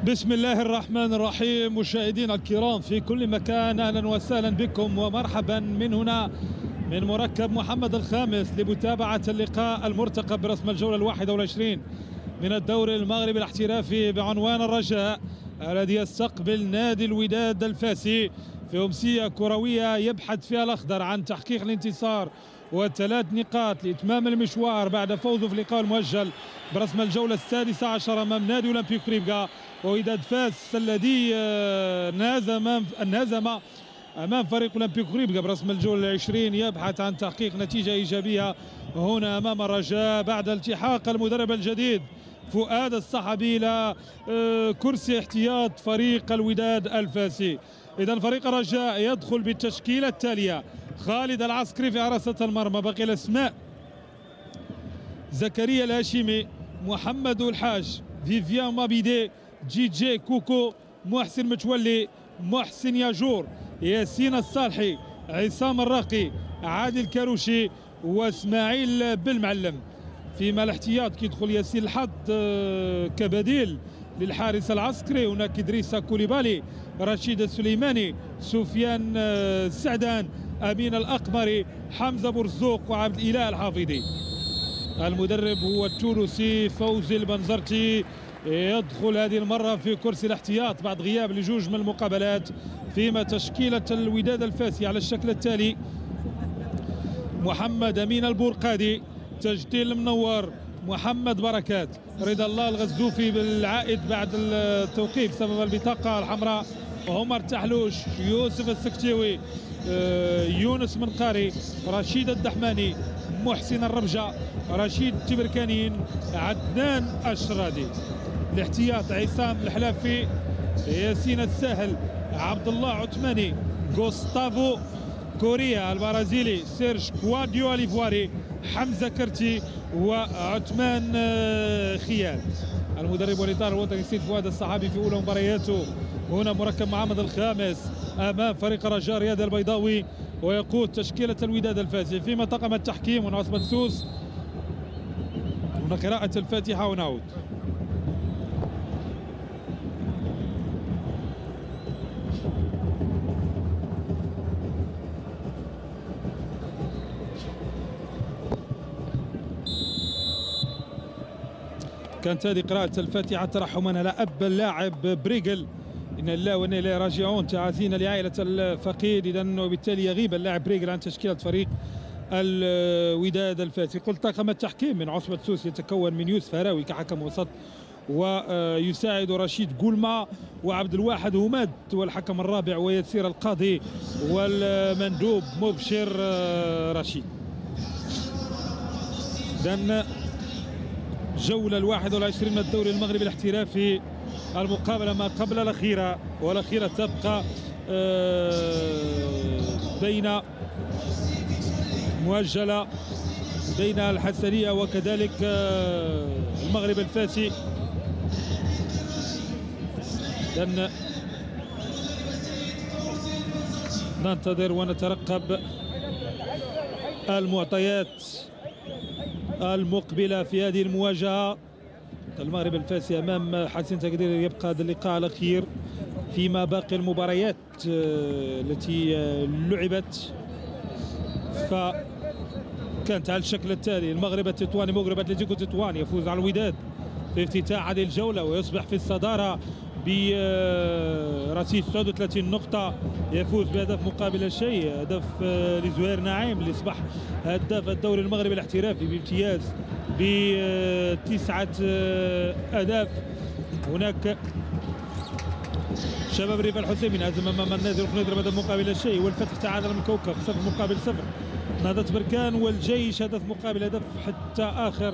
بسم الله الرحمن الرحيم. مشاهدينا الكرام في كل مكان، اهلا وسهلا بكم ومرحبا من هنا من مركب محمد الخامس لمتابعة اللقاء المرتقب برسم الجولة 21 من الدوري المغربي الاحترافي بعنوان الرجاء الذي يستقبل نادي الوداد الفاسي في أمسية كروية يبحث فيها الأخضر عن تحقيق الانتصار وثلاث نقاط لإتمام المشوار بعد فوزه في لقاء المؤجل برسم الجولة 16 أمام نادي أولمبيك ريبكا. ووداد فاس الذي انهزم أمام فريق أولمبيك ريبكا برسم الجولة 20 يبحث عن تحقيق نتيجة إيجابية هنا أمام الرجاء بعد التحاق المدرب الجديد فؤاد الصحبي إلى كرسي احتياط فريق الوداد الفاسي. إذا فريق الرجاء يدخل بالتشكيلة التالية: خالد العسكري في حراسة المرمى، باقي الأسماء: زكريا الهاشمي، محمد الحاج، فيفيان مابيدي، جي كوكو، محسن متولي، محسن ياجور، ياسين الصالحي، عصام الراقي، عادل كاروشي واسماعيل بالمعلم. فيما الاحتياط كيدخل ياسين الحظ كبديل للحارس العسكري. هناك إدريسا كوليبالي، رشيد السليماني، سفيان السعدان، أمين الأقمري، حمزة برزوق وعبد الإله الحافظي. المدرب هو التونسي فوزي البنزرتي، يدخل هذه المرة في كرسي الاحتياط بعد غياب لجوج من المقابلات. فيما تشكيلة الوداد الفاسي على الشكل التالي: محمد أمين البرقادي، تجديل المنور، محمد بركات، رضا الله الغزوفي بالعائد بعد التوقيف بسبب البطاقة الحمراء، عمر تحلوش، يوسف السكتيوي، يونس منقاري، رشيد الدحماني، محسن الربجة، رشيد التبركانين، عدنان الشرادي. الاحتياط: عصام الحلافي، ياسين الساهل، عبد الله عثماني، غوستافو كوريا البرازيلي، سيرج كواديو اليفواري، حمزة كرتي وعثمان خيال. المدرب والإطار الوطني السيد فؤاد الصحابي في أولى مبارياته هنا مركب محمد الخامس أمام فريق الرجاء رياض البيضاوي، ويقود تشكيلة الوداد الفاسي. فيما طاقم التحكيم ونعصب السوس. هنا قراءة الفاتحة ونعود. كانت هذه قراءة الفاتحة ترحما على أب اللاعب بريغل، إن الله وإنا إليه راجعون، تعازينا لعائلة الفقيد. إذا وبالتالي يغيب اللاعب بريغل عن تشكيلة فريق الوداد الفاسي. قلت طاقم التحكيم من عصبة سوس يتكون من يوسف هراوي كحكم وسط، ويساعد رشيد قولما وعبد الواحد هماد والحكم الرابع، ويسير القاضي، والمندوب مبشر رشيد. إذن جولة 21 من الدوري المغربي الاحترافي، المقابلة ما قبل الأخيرة، والأخيرة تبقى بين مؤجلة بين الحسنية وكذلك المغرب الفاسي. لأن ننتظر ونترقب المعطيات المقبلة في هذه المواجهة. المغرب الفاسي أمام حسن تقدير يبقى هذا اللقاء الأخير فيما باقي المباريات التي لعبت. فكانت على الشكل التالي: المغرب التطواني مغرب اتلتيكو تطوان يفوز على الوداد في افتتاح هذه الجولة ويصبح في الصدارة برصيد 39 نقطة، يفوز بهدف مقابل الشيء، هدف لزهير نعيم اللي اصبح هداف الدوري المغربي الاحترافي بامتياز ب9 أهداف. هناك شباب ريف الحسيمي هزم امام النادي الركن يضرب هدف مقابل الشيء، والفتح تعادل من كوكب 0 مقابل 0. نهضة بركان والجيش هدف مقابل هدف حتى اخر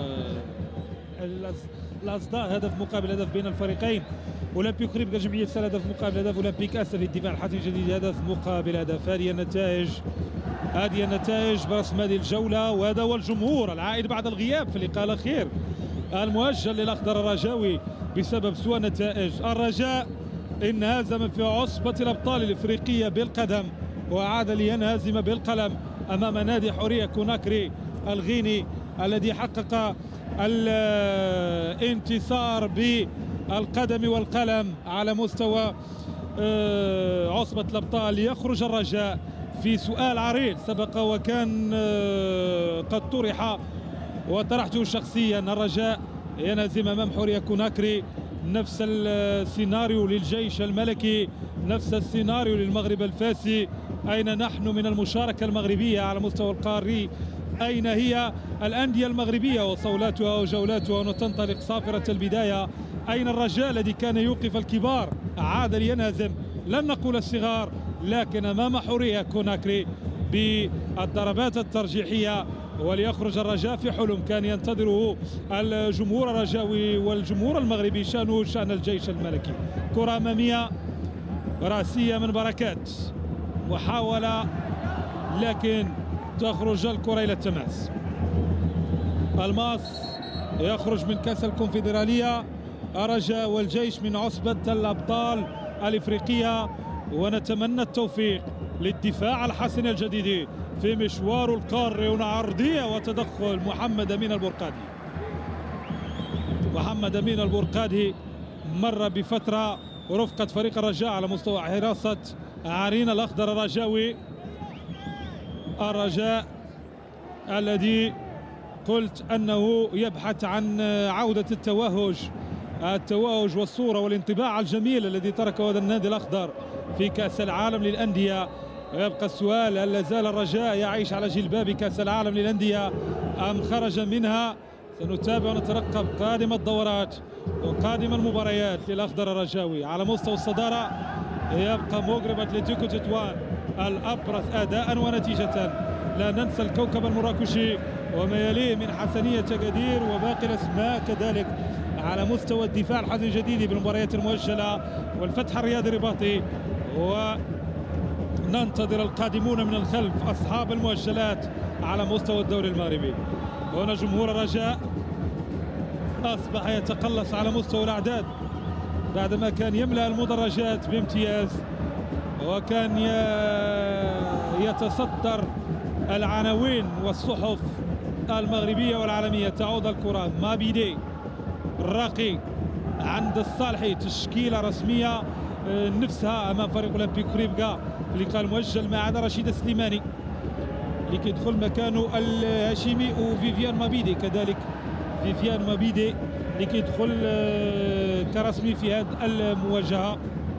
الاصداء، هدف مقابل هدف بين الفريقين. اولمبيك ريبكا جمعية سال هدف مقابل هدف، اولمبيك اسا في الدفاع الحسن الجديد هدف مقابل هدف. هذه النتائج برسم هذه الجولة، وهذا هو الجمهور العائد بعد الغياب في اللقاء الأخير المؤجل للأخضر الرجاوي بسبب سوء النتائج. الرجاء انهزم في عصبة الأبطال الإفريقية بالقدم، وعاد لينهزم بالقلم أمام نادي حورية كوناكري الغيني الذي حقق الانتصار القدم والقلم على مستوى عصبة الأبطال. يخرج الرجاء في سؤال عريض سبق وكان قد طرح وطرحته شخصيا. الرجاء ينهزم أمام حورية كوناكري، نفس السيناريو للجيش الملكي، نفس السيناريو للمغرب الفاسي. أين نحن من المشاركة المغربية على مستوى القاري؟ أين هي الأندية المغربية وصولاتها وجولاتها وتنطلق صافرة البداية؟ أين الرجاء الذي كان يوقف الكبار؟ عاد لينهزم لن نقول الصغار، لكن أمام حورية كوناكري بالضربات الترجيحية. وليخرج الرجاء في حلم كان ينتظره الجمهور الرجاوي والجمهور المغربي، شأنه شأن الجيش الملكي. كرة أمامية رأسية من بركات، محاولة لكن تخرج الكرة إلى التماس. الماس يخرج من كأس الكونفدرالية، الرجاء والجيش من عصبة الأبطال الإفريقية، ونتمنى التوفيق للدفاع الحسن الجديد في مشوار القاري. هنا عرضية وتدخل محمد أمين البرقادي. محمد أمين البرقادي مر بفترة رفقة فريق الرجاء على مستوى حراسة عرين الأخضر الرجاوي. الرجاء الذي قلت أنه يبحث عن عودة التوهج والصورة والانطباع الجميل الذي تركه هذا النادي الأخضر في كأس العالم للأندية. ويبقى السؤال: هل لازال الرجاء يعيش على جلباب كأس العالم للأندية أم خرج منها؟ سنتابع ونترقب قادم الدورات وقادم المباريات للأخضر الرجاوي. على مستوى الصدارة يبقى مغرب أتلتيكو تطوان الأبرز أداء ونتيجة. لا ننسى الكوكب المراكشي وما يليه من حسنية جدير وباقي الأسماء كذلك. على مستوى الدفاع الحسن الجديد بالمباريات المؤجلة والفتح الرياضي الرباطي، وننتظر القادمون من الخلف أصحاب المؤجلات على مستوى الدوري المغربي. هنا جمهور الرجاء أصبح يتقلص على مستوى الأعداد بعدما كان يملأ المدرجات بامتياز وكان يتصدر العناوين والصحف المغربية والعالمية. تعود الكرة مابيدي الراقي عند الصالحي، تشكيلة رسمية نفسها أمام فريق أولمبيك كريبكا في اللقاء المؤجل ما عدا رشيد سليماني اللي كيدخل مكانه الهاشمي وفيفيان مابيدي، كذلك فيفيان مابيدي اللي كيدخل كرسمي في هذه المواجهة.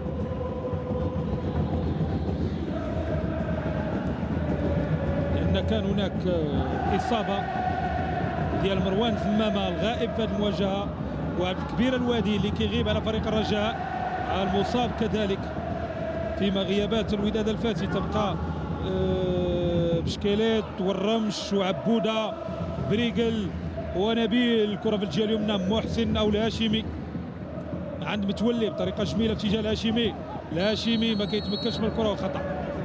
لأن كان هناك إصابة ديال مروان زمامة الغائب في هذه المواجهة، وعبد الكبير الوادي اللي كيغيب على فريق الرجاء المصاب كذلك. فيما غيابات الوداد الفاسي تبقى بشكيلات والرمش وعبودة بريقل ونبيل. الكرة في الجهة اليمنى محسن أو الهاشمي عند متولي بطريقة جميلة اتجاه الهاشمي. الهاشمي ما كيتمكنش من الكرة وخطأ.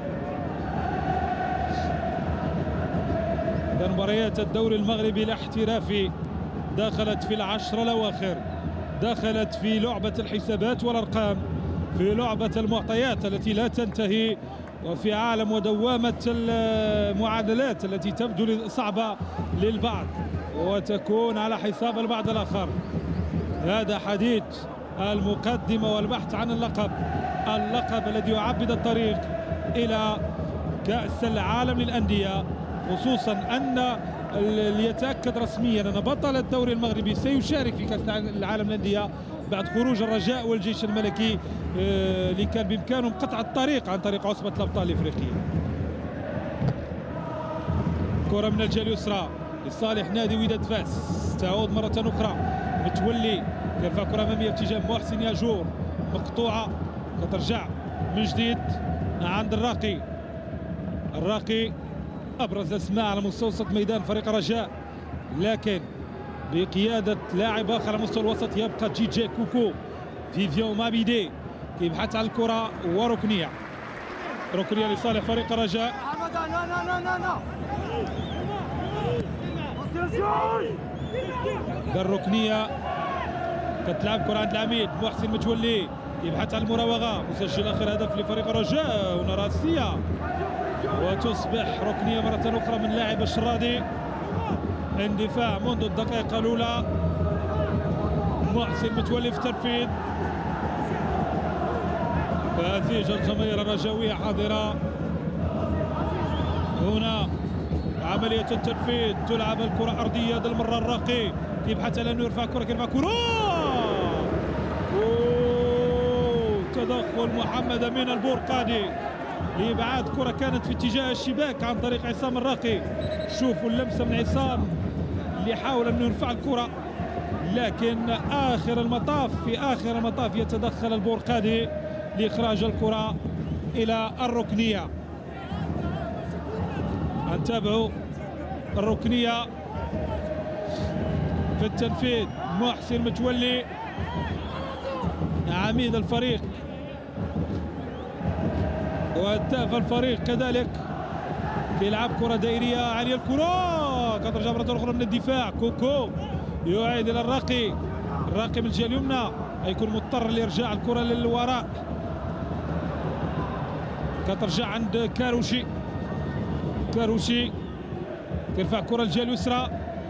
مباريات الدوري المغربي الاحترافي دخلت في العشرة الأواخر، دخلت في لعبة الحسابات والأرقام، في لعبة المعطيات التي لا تنتهي، وفي عالم ودوامة المعادلات التي تبدو صعبة للبعض وتكون على حساب البعض الآخر. هذا حديث المقدمة والبحث عن اللقب الذي يعبد الطريق إلى كأس العالم للأندية، خصوصا أن ليتأكد رسميا أن بطل الدوري المغربي سيشارك في كأس العالم للأندية بعد خروج الرجاء والجيش الملكي اللي كان بإمكانهم قطع الطريق عن طريق عصبة الأبطال الإفريقية. كرة من الجهة اليسرى لصالح نادي وداد فاس، تعود مرة أخرى متولي يرفع كرة أمامية اتجاه محسن ياجور، مقطوعة كترجع من جديد عند الراقي أبرز أسماء على مستوى وسط ميدان فريق الرجاء، لكن بقيادة لاعب آخر على مستوى الوسط يبقى جي كوكو. فيفيان مابيدي يبحث عن الكرة وركنية لصالح فريق الرجاء. الركنية كتلعب كرة عند العميد محسن متولي يبحث عن المراوغة، مسجل آخر هدف لفريق الرجاء هنا راسية، وتصبح ركنية مرة أخرى من لاعب الشرادي. اندفاع منذ الدقائق الأولى محسن متولي في التنفيذ. فأثيج الجماهير الرجاوية حاضرة هنا. عملية التنفيذ، تلعب الكرة أرضية هذه المرة. الراقي يبحث على أنه يرفع كرة، كيرفع كرة، تدخل محمد أمين البورقادي لإبعاد كرة كانت في اتجاه الشباك عن طريق عصام الراقي. شوفوا اللمسة من عصام اللي حاول أنه يرفع الكرة، لكن في آخر المطاف يتدخل البورقادي لإخراج الكرة إلى الركنية. نتابعوا الركنية في التنفيذ. محسن متولي عميد الفريق وهداف الفريق كذلك يلعب كرة دائرية عالية. الكرة كترجع مرة أخرى من الدفاع. كوكو يعيد إلى الراقي من الجهة اليمنى، يكون مضطر لإرجاع الكرة للوراء. كترجع عند كاروشي ترفع كرة الجهة اليسرى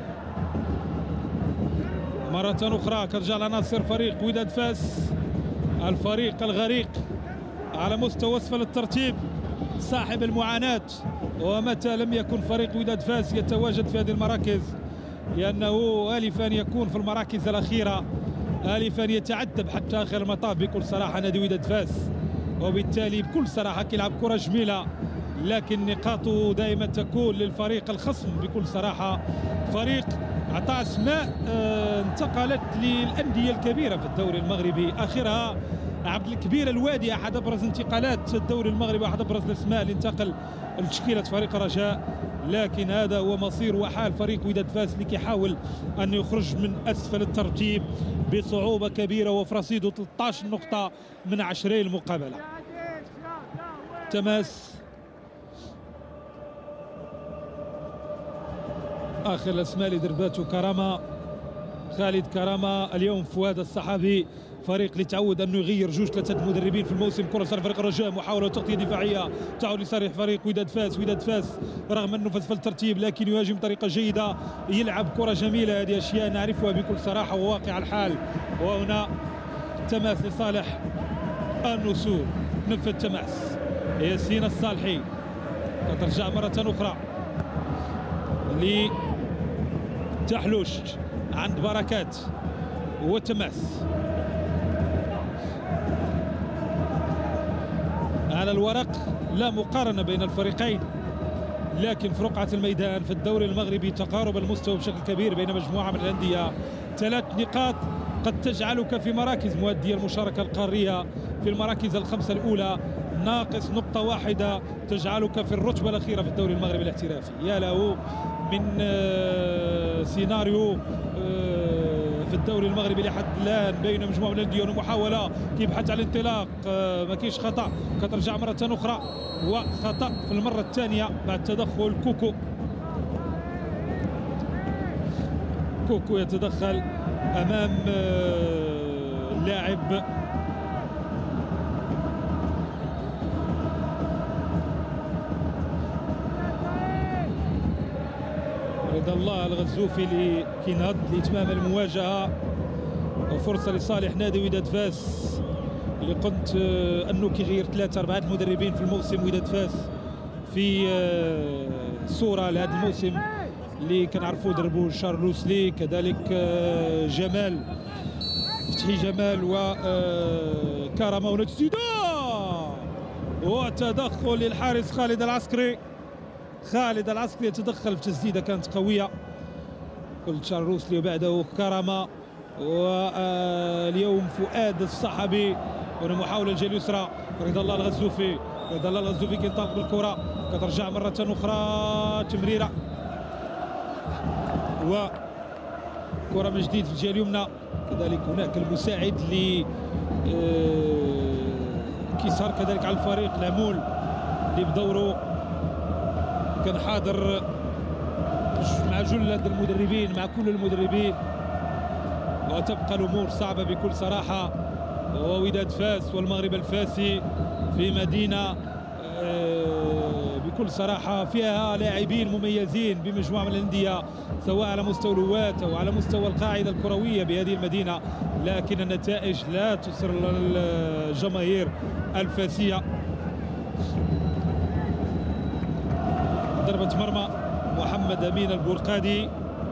مرة أخرى. كترجع لناصر فريق وداد فاس، الفريق الغريق على مستوى أسفل الترتيب، صاحب المعاناة. ومتى لم يكن فريق وداد فاس يتواجد في هذه المراكز، لأنه آلفا يكون في المراكز الأخيرة، آلفا يتعذب حتى آخر المطاف بكل صراحة نادي وداد فاس. وبالتالي بكل صراحة كيلعب كرة جميلة، لكن نقاطه دائما تكون للفريق الخصم. بكل صراحة فريق عطى اسماء انتقلت للأندية الكبيرة في الدوري المغربي، آخرها عبد الكبير الوادي، أحد أبرز انتقالات الدوري المغربي وأحد أبرز الأسماء اللي انتقل لتشكيلة فريق الرجاء. لكن هذا هو مصير وحال فريق وداد فاس اللي كيحاول أن يخرج من أسفل الترتيب بصعوبة كبيرة، وفي رصيده 13 نقطة من 20 مقابلة. تماس آخر الأسماء اللي درباته كرامة، خالد كرامة. اليوم فؤاد الصحابي، فريق اللي تعود انه يغير 2-3 مدربين في الموسم. كره صار فريق الرجاء، محاوله تغطيه دفاعيه تعود لصالح فريق وداد فاس رغم انه في اسفل الترتيب لكن يهاجم بطريقه جيده، يلعب كره جميله. هذه اشياء نعرفها بكل صراحه وواقع الحال. وهنا تماس لصالح النسور، نفذ تماس. ياسين الصالحي ترجع مره اخرى لتحلوش عند بركات وتماس. على الورق لا مقارنة بين الفريقين، لكن في رقعة الميدان في الدوري المغربي تقارب المستوى بشكل كبير بين مجموعة من الأندية. 3 نقاط قد تجعلك في مراكز مؤدية المشاركة القارية في المراكز الخمسة الأولى، ناقص نقطة واحدة تجعلك في الرتبة الأخيرة في الدوري المغربي الاحترافي. يا له من سيناريو في الدوري المغربي لحد الان بين مجموعه من الانديه ومحاوله يبحث عن الانطلاق. ما كاينش خطا، كترجع مره اخرى وخطا في المره الثانيه بعد تدخل كوكو يتدخل امام اللاعب رضا الله الغزوفي اللي كينهض لإتمام المواجهة، وفرصة لصالح نادي وداد فاس اللي قلت أنه كيغير 3-4 مدربين في الموسم. وداد فاس في صورة لهذا الموسم اللي كنعرفوا دربوا شارلوسلي، كذلك جمال فتحي جمال وكرامة ونتسيدا، وتدخل للحارس خالد العسكري يتدخل في تسديده كانت قويه. قلت شاروسلي وبعده كرامه، واليوم فؤاد الصحابي. هنا محاوله الجهه اليسرى، رضا الله الغزوفي كينطلق بالكره، كترجع مره اخرى تمريره وكره من جديد في الجهه اليمنى. كذلك هناك المساعد اللي كيسهر كذلك على الفريق العمول اللي بدوره كان حاضر مع جلة المدربين، مع كل المدربين. وتبقى الامور صعبه بكل صراحه. ووداد فاس والمغرب الفاسي في مدينه بكل صراحه فيها لاعبين مميزين بمجموعه من الانديه سواء على مستوى الهواة او على مستوى القاعده الكرويه بهذه المدينه، لكن النتائج لا تسر الجماهير الفاسيه. ضربه مرمى محمد امين البرقادي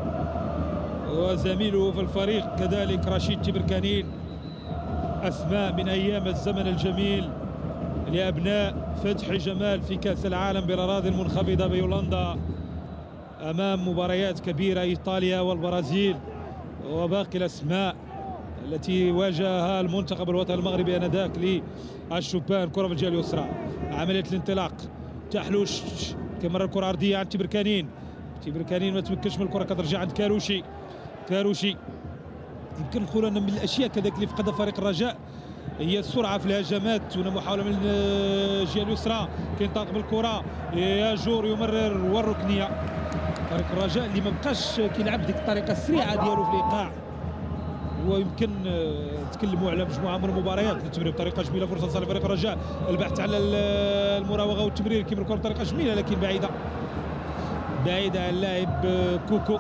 وزميله في الفريق كذلك رشيد تبركانين، اسماء من ايام الزمن الجميل لابناء فتحي جمال في كاس العالم بالاراضي المنخفضه بهولندا امام مباريات كبيره ايطاليا والبرازيل وباقي الاسماء التي واجهها المنتخب الوطني المغربي انذاك للشبان. كره في الجهه اليسرى، عمليه الانطلاق، تحلوش كمرة الكره عرضيه عند تبركانين ما تمكنش من الكره، كترجع عند كاروشي. يمكن نقول ان من الاشياء كذلك اللي فقدها فريق الرجاء هي السرعه في الهجمات. هنا محاوله من الجهه اليسرى كينطلق بالكره يجور يمرر والركنيه. فريق الرجاء اللي ما بقاش كيلعب ديك الطريقه السريعه ديالو في الايقاع، ويمكن تكلموا على مجموعه من المباريات اللي تمرير بطريقه جميله. فرصه صالح فريق الرجاء، البحث على المراوغه والتمرير، كيمر الكره بطريقه جميله لكن بعيده عن اللاعب كوكو.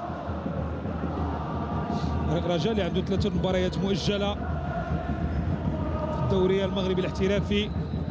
فريق الرجاء اللي عنده 3 مباريات مؤجله في الدوري المغربي الاحترافي،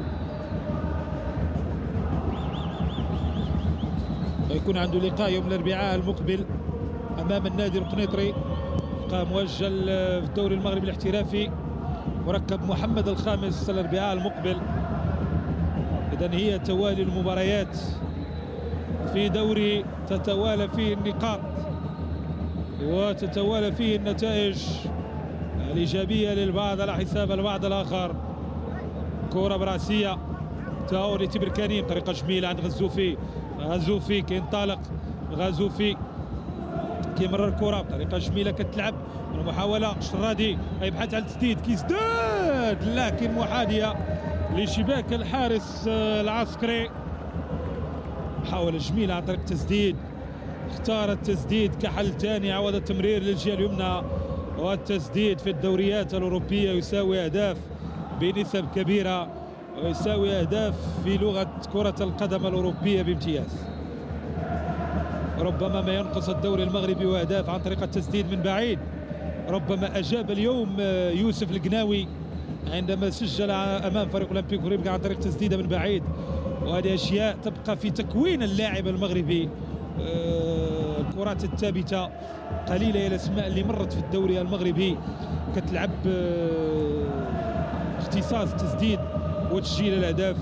ويكون عنده لقاء يوم الاربعاء المقبل امام النادي القنيطري، لقاء مؤجل في الدوري المغربي الاحترافي مركب محمد الخامس الاربعاء المقبل. اذا هي توالي المباريات في دوري تتوالى فيه النقاط وتتوالى فيه النتائج الإيجابية للبعض على حساب البعض الآخر. كرة براسية تاو لتبركانين بطريقة جميلة عند غزوفي كينطلق غزوفي كيمرر الكرة بطريقة جميلة كتلعب، محاولة شرادي يبحث عن تسديد كيزداد لكن محاذية لشباك الحارس العسكري. محاولة جميلة عن طريق تسديد، اختار التسديد كحل ثاني عوض التمرير للجهة اليمنى، والتسديد في الدوريات الأوروبية يساوي أهداف بنسب كبيرة ويساوي أهداف في لغة كرة القدم الأوروبية بامتياز. ربما ما ينقص الدوري المغربي وأهداف عن طريق التسديد من بعيد. ربما أجاب اليوم يوسف القناوي عندما سجل أمام فريق أولمبيك غريبكا عن طريق تسديدة من بعيد، وهذه أشياء تبقى في تكوين اللاعب المغربي. الكرات الثابتة قليلة هي الأسماء اللي مرت في الدوري المغربي كتلعب اختصاص تسديد وتسجيل الأهداف.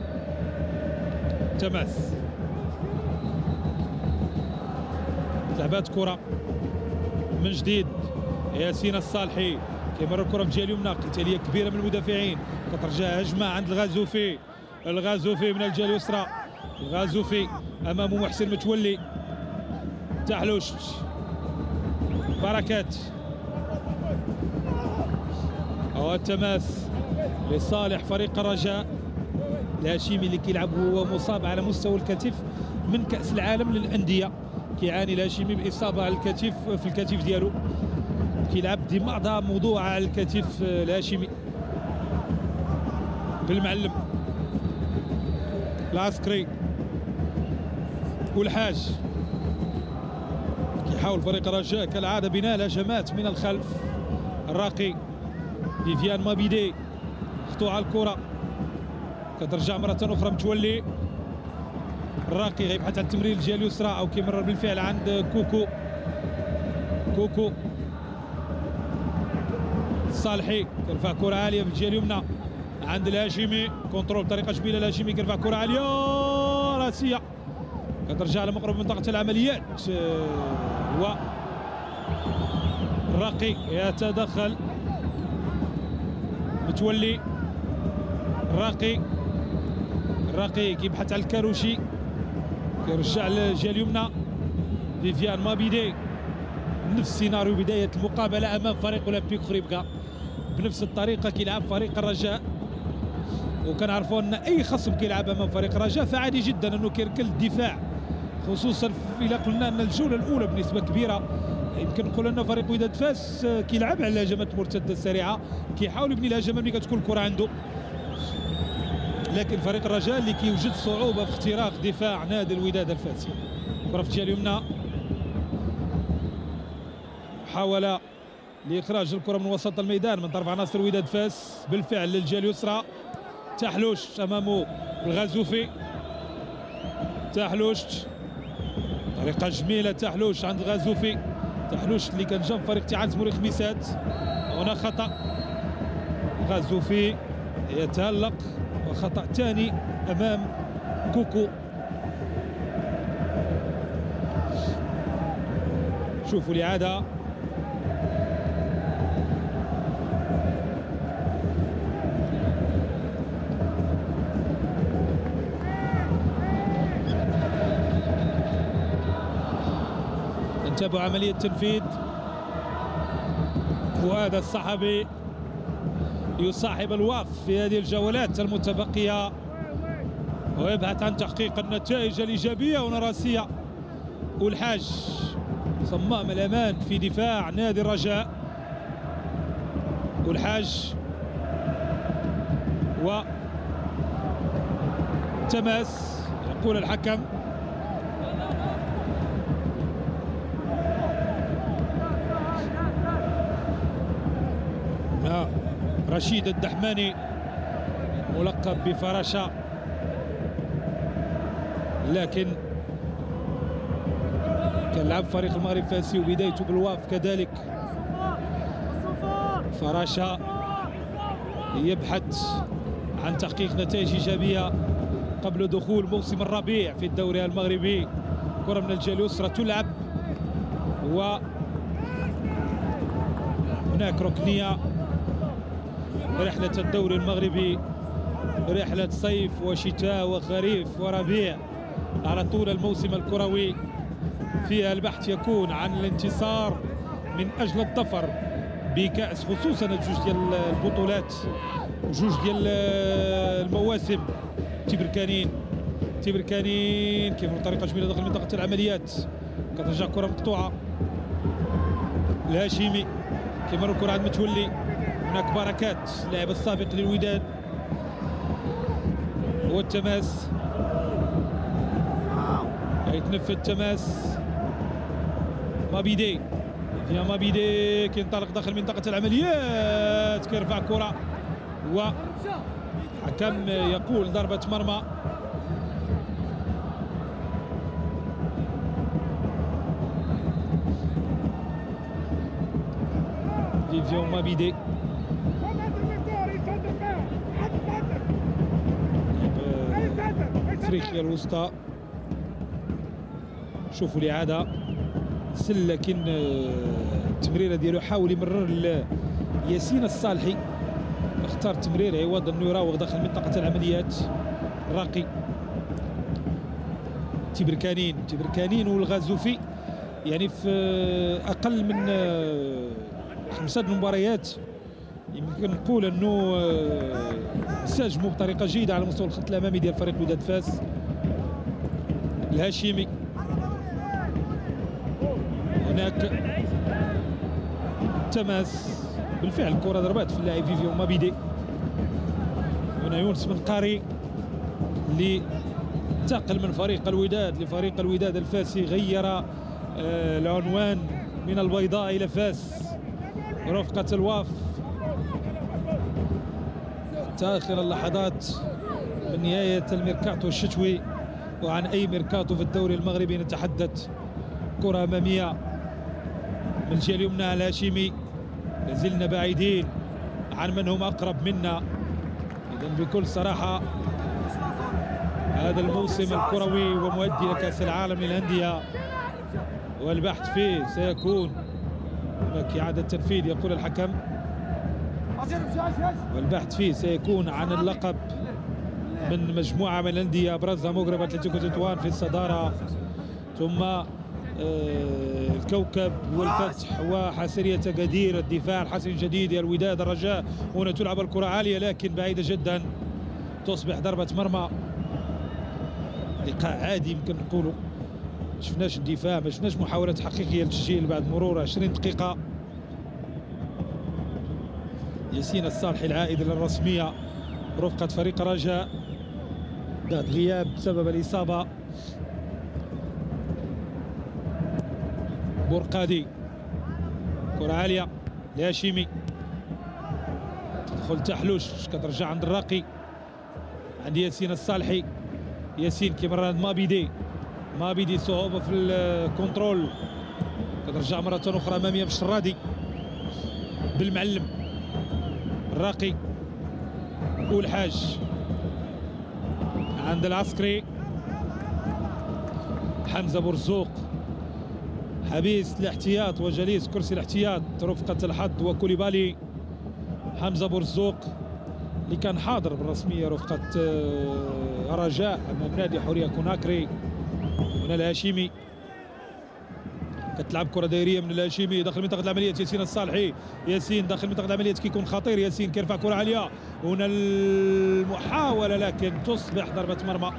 تماس لعبات كرة من جديد، ياسين الصالحي كيمر الكرة في الجهة اليمنى، قتالية كبيرة من المدافعين، كترجع هجمة عند الغازوفي من الجهة اليسرى، الغازوفي أمامه محسن متولي، تحلوش بركات والتماس لصالح فريق الرجاء. الهاشمي اللي كيلعب هو مصاب على مستوى الكتف من كأس العالم للأندية، كيعاني الهاشمي بإصابة على الكتف في الكتف ديالو، كيلعب ديما موضوع على الكتف الهاشمي. بالمعلم العسكري والحاج كيحاول فريق الرجاء كالعاده بناء الهجمات من الخلف. الراقي فيفيان مابيدي مقطوعه الكره، كترجع مره اخرى متولي، الراقي غيبحث عن التمرير الجهه اليسرى او كيمرر بالفعل عند كوكو صالحي كيرفع كره عاليه في الجهه اليمنى عند الهاشمي، كونترول بطريقه جميله، الهاشمي كيرفع كره عاليه راسيه كترجع لمقرب منطقه العمليات، والراقي يتدخل، متولي الراقي كيبحث على الكاروشي كيرجع للجهه اليمنى، فيفيان مابيدي نفس سيناريو بدايه المقابله امام فريق اولمبيك غريبكا، بنفس الطريقه كيلعب فريق الرجاء، وكنعرفوا ان اي خصم كيلعب امام فريق الرجاء فعادي جدا انه كيركل الدفاع، خصوصا اذا قلنا ان الجوله الاولى بنسبه كبيره يمكن نقول ان فريق وداد فاس كيلعب على الهجمات المرتده السريعه، كيحاول يبني الهجمه ملي كتكون الكره عنده. لكن فريق الرجاء اللي كيوجد صعوبة في اختراق دفاع نادي الوداد الفاسي. كرة في الجهة اليمنى، محاولة لإخراج الكرة من وسط الميدان من طرف عناصر الوداد فاس، بالفعل للجهة اليسرى. تحلوش أمامه الغازوفي، تحلوش طريقة جميلة، تحلوش عند الغازوفي، تحلوش اللي كان جنب فريق اتحاد زموري خميسات. هنا خطأ، الغازوفي يتألق وخطأ ثاني أمام كوكو. شوفوا الإعادة، نتابع عملية تنفيذ. فؤاد الصحابي يصاحب الواف في هذه الجولات المتبقية ويبحث عن تحقيق النتائج الإيجابية ونراسية. والحاج صمام الأمان في دفاع نادي الرجاء، والحاج وتماس. يقول الحكم رشيد الدحماني ملقب بفراشة، لكن كان لعب فريق المغرب فاسي وبدايته بالواف كذلك. فراشة يبحث عن تحقيق نتائج إيجابية قبل دخول موسم الربيع في الدوري المغربي. كرة من الجهة اليسرى تلعب، وهناك ركنية. رحلة الدوري المغربي رحلة صيف وشتاء وخريف وربيع على طول الموسم الكروي، فيها البحث يكون عن الانتصار من أجل الظفر بكأس، خصوصا جوج ديال البطولات وجوج ديال المواسم. تيبركانين كيمر بطريقة جميلة داخل منطقة العمليات، كترجع كرة مقطوعة. الهاشمي كيمر الكرة عند متولي، هناك بركات اللاعب السابق للوداد، والتماس يتنفذ تماس. مابيدي فيها مابيدي كينطلق داخل منطقة العمليات، كيرفع كرة وحكم يقول ضربة مرمى. فيفيون مابيدي افريقيا الوسطى. شوفوا الاعاده، سل لكن التمريره ديالو حاول يمرر ياسين الصالحي، اختار التمرير عوض انه يراوغ داخل منطقه العمليات. راقي تبركانين والغازوفي يعني في اقل من 5 مباريات يمكن نقول انه ساجموا بطريقه جيده على مستوى الخط الامامي ديال فريق وداد فاس. الهاشمي هناك تماس، بالفعل الكره ضربات في اللاعب فيفيون مابيدي. هنا يونس بن قاري اللي انتقل من فريق الوداد لفريق الوداد الفاسي، غير العنوان من البيضاء الى فاس رفقة الواف. آخر اللحظات من نهاية الميركاتو الشتوي، وعن أي ميركاتو في الدوري المغربي نتحدث. كرة أمامية من الجهة اليمنى الهاشمي، لازلنا بعيدين عن من هم أقرب منا. إذا بكل صراحة هذا الموسم الكروي ومؤدي لكأس العالم للأندية والبحث فيه سيكون هناك إعادة تنفيذ يقول الحكم، والبحث فيه سيكون عن اللقب من مجموعة من الأندية أبرزها مغرب أتلتيكو تطوان في الصدارة، ثم الكوكب والفتح وحسنية أكادير. الدفاع الحسن الجديد يا الوداد الرجاء. هنا تلعب الكرة عالية لكن بعيدة جدا، تصبح ضربة مرمى. لقاء عادي يمكن نقولوا، ما شفناش الدفاع، ما شفناش محاولات حقيقية للتسجيل بعد مرور 20 دقيقة. ياسين الصالحي العائد للرسمية رفقة فريق رجاء بعد غياب بسبب الإصابة. بورقادي، كرة عالية لهاشمي، تدخل تحلوش، كترجع عند الراقي، عند ياسين الصالحي. ياسين كيما عند مابيدي صعوبة في الكنترول، كترجع مرة أخرى أمامية بالشرادي بالمعلم. الراقي والحاج عند العسكري. حمزة بورزوق حبيس الاحتياط وجليس كرسي الاحتياط رفقة الحظ وكوليبالي. حمزة بورزوق اللي كان حاضر بالرسمية رفقة رجاء أمام نادي حورية كوناكري. هنا الهاشمي، كتلعب كرة دائرية من الهاشمي داخل منطقة العمليات. ياسين الصالحي، ياسين داخل منطقة العمليات كيكون خطير. ياسين كيرفع كرة عالية، هنا المحاولة لكن تصبح ضربة مرمى.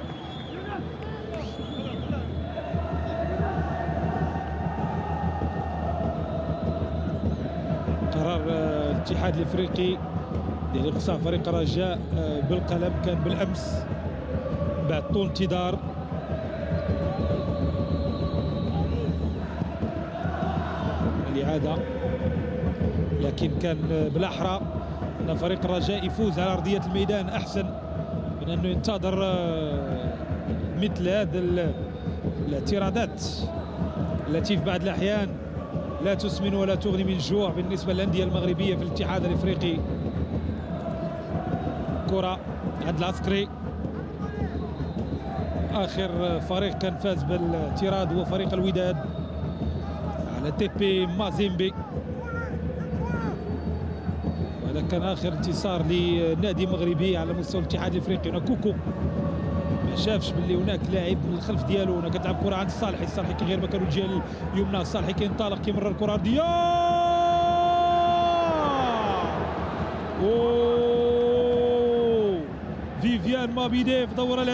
قرار الاتحاد الافريقي لإقصاء فريق الرجاء بالقلم كان بالامس بعد طول انتظار. الإعادة، لكن كان بالاحرى ان فريق الرجاء يفوز على ارضية الميدان احسن من انه ينتظر مثل هذه الاعتراضات التي في بعض الاحيان لا تسمن ولا تغني من جوع بالنسبة للأندية المغربية في الاتحاد الإفريقي. كرة عند العسكري، آخر فريق كان فاز بالاعتراض هو فريق الوداد على تي بي مازيمبي، وهذا كان آخر انتصار لنادي مغربي على مستوى الاتحاد الإفريقي. هنا كوكو ما شافش باللي هناك لاعب من الخلف ديالو. هنا كتلعب كره عند الصالحي، الصالحي كيغير مكانو الجهه اليمنى، الصالحي كينطلق كيمرر الكره ارضيه. فيفيان مابيدي في دور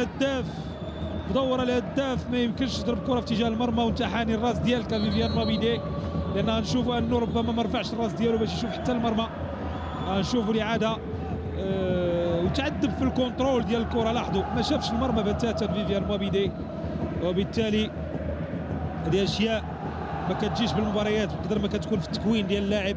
الهداف، ما يمكنش تضرب كره في اتجاه المرمى وانت حاني الراس ديالك فيفيان مابيدي، لان غنشوفوا انه ربما ما رفعش الراس ديالو باش يشوف حتى المرمى. غنشوفوا الاعاده وتعذب في الكنترول ديال الكره. لاحظوا ما شافش المرمى بتاتا فيفيان مابيدي، وبالتالي هذه اشياء ما كتجيش بالمباريات بقدر ما كتكون في التكوين ديال اللاعب.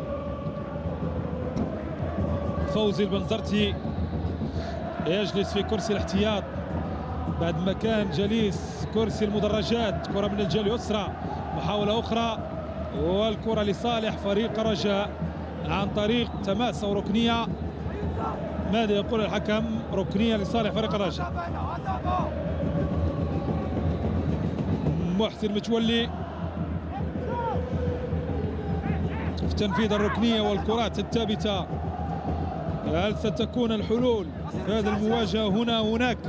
فوزي البنزرتي يجلس في كرسي الاحتياط بعد ما كان جليس كرسي المدرجات. كره من الجهه اليسرى، محاوله اخرى والكره لصالح فريق الرجاء عن طريق تماس او ركنيه. ماذا يقول الحكم؟ ركنيه لصالح فريق الرجاء. محسن متولي في تنفيذ الركنيه والكرات الثابته. هل ستكون الحلول في هذه المواجهه هنا وهناك؟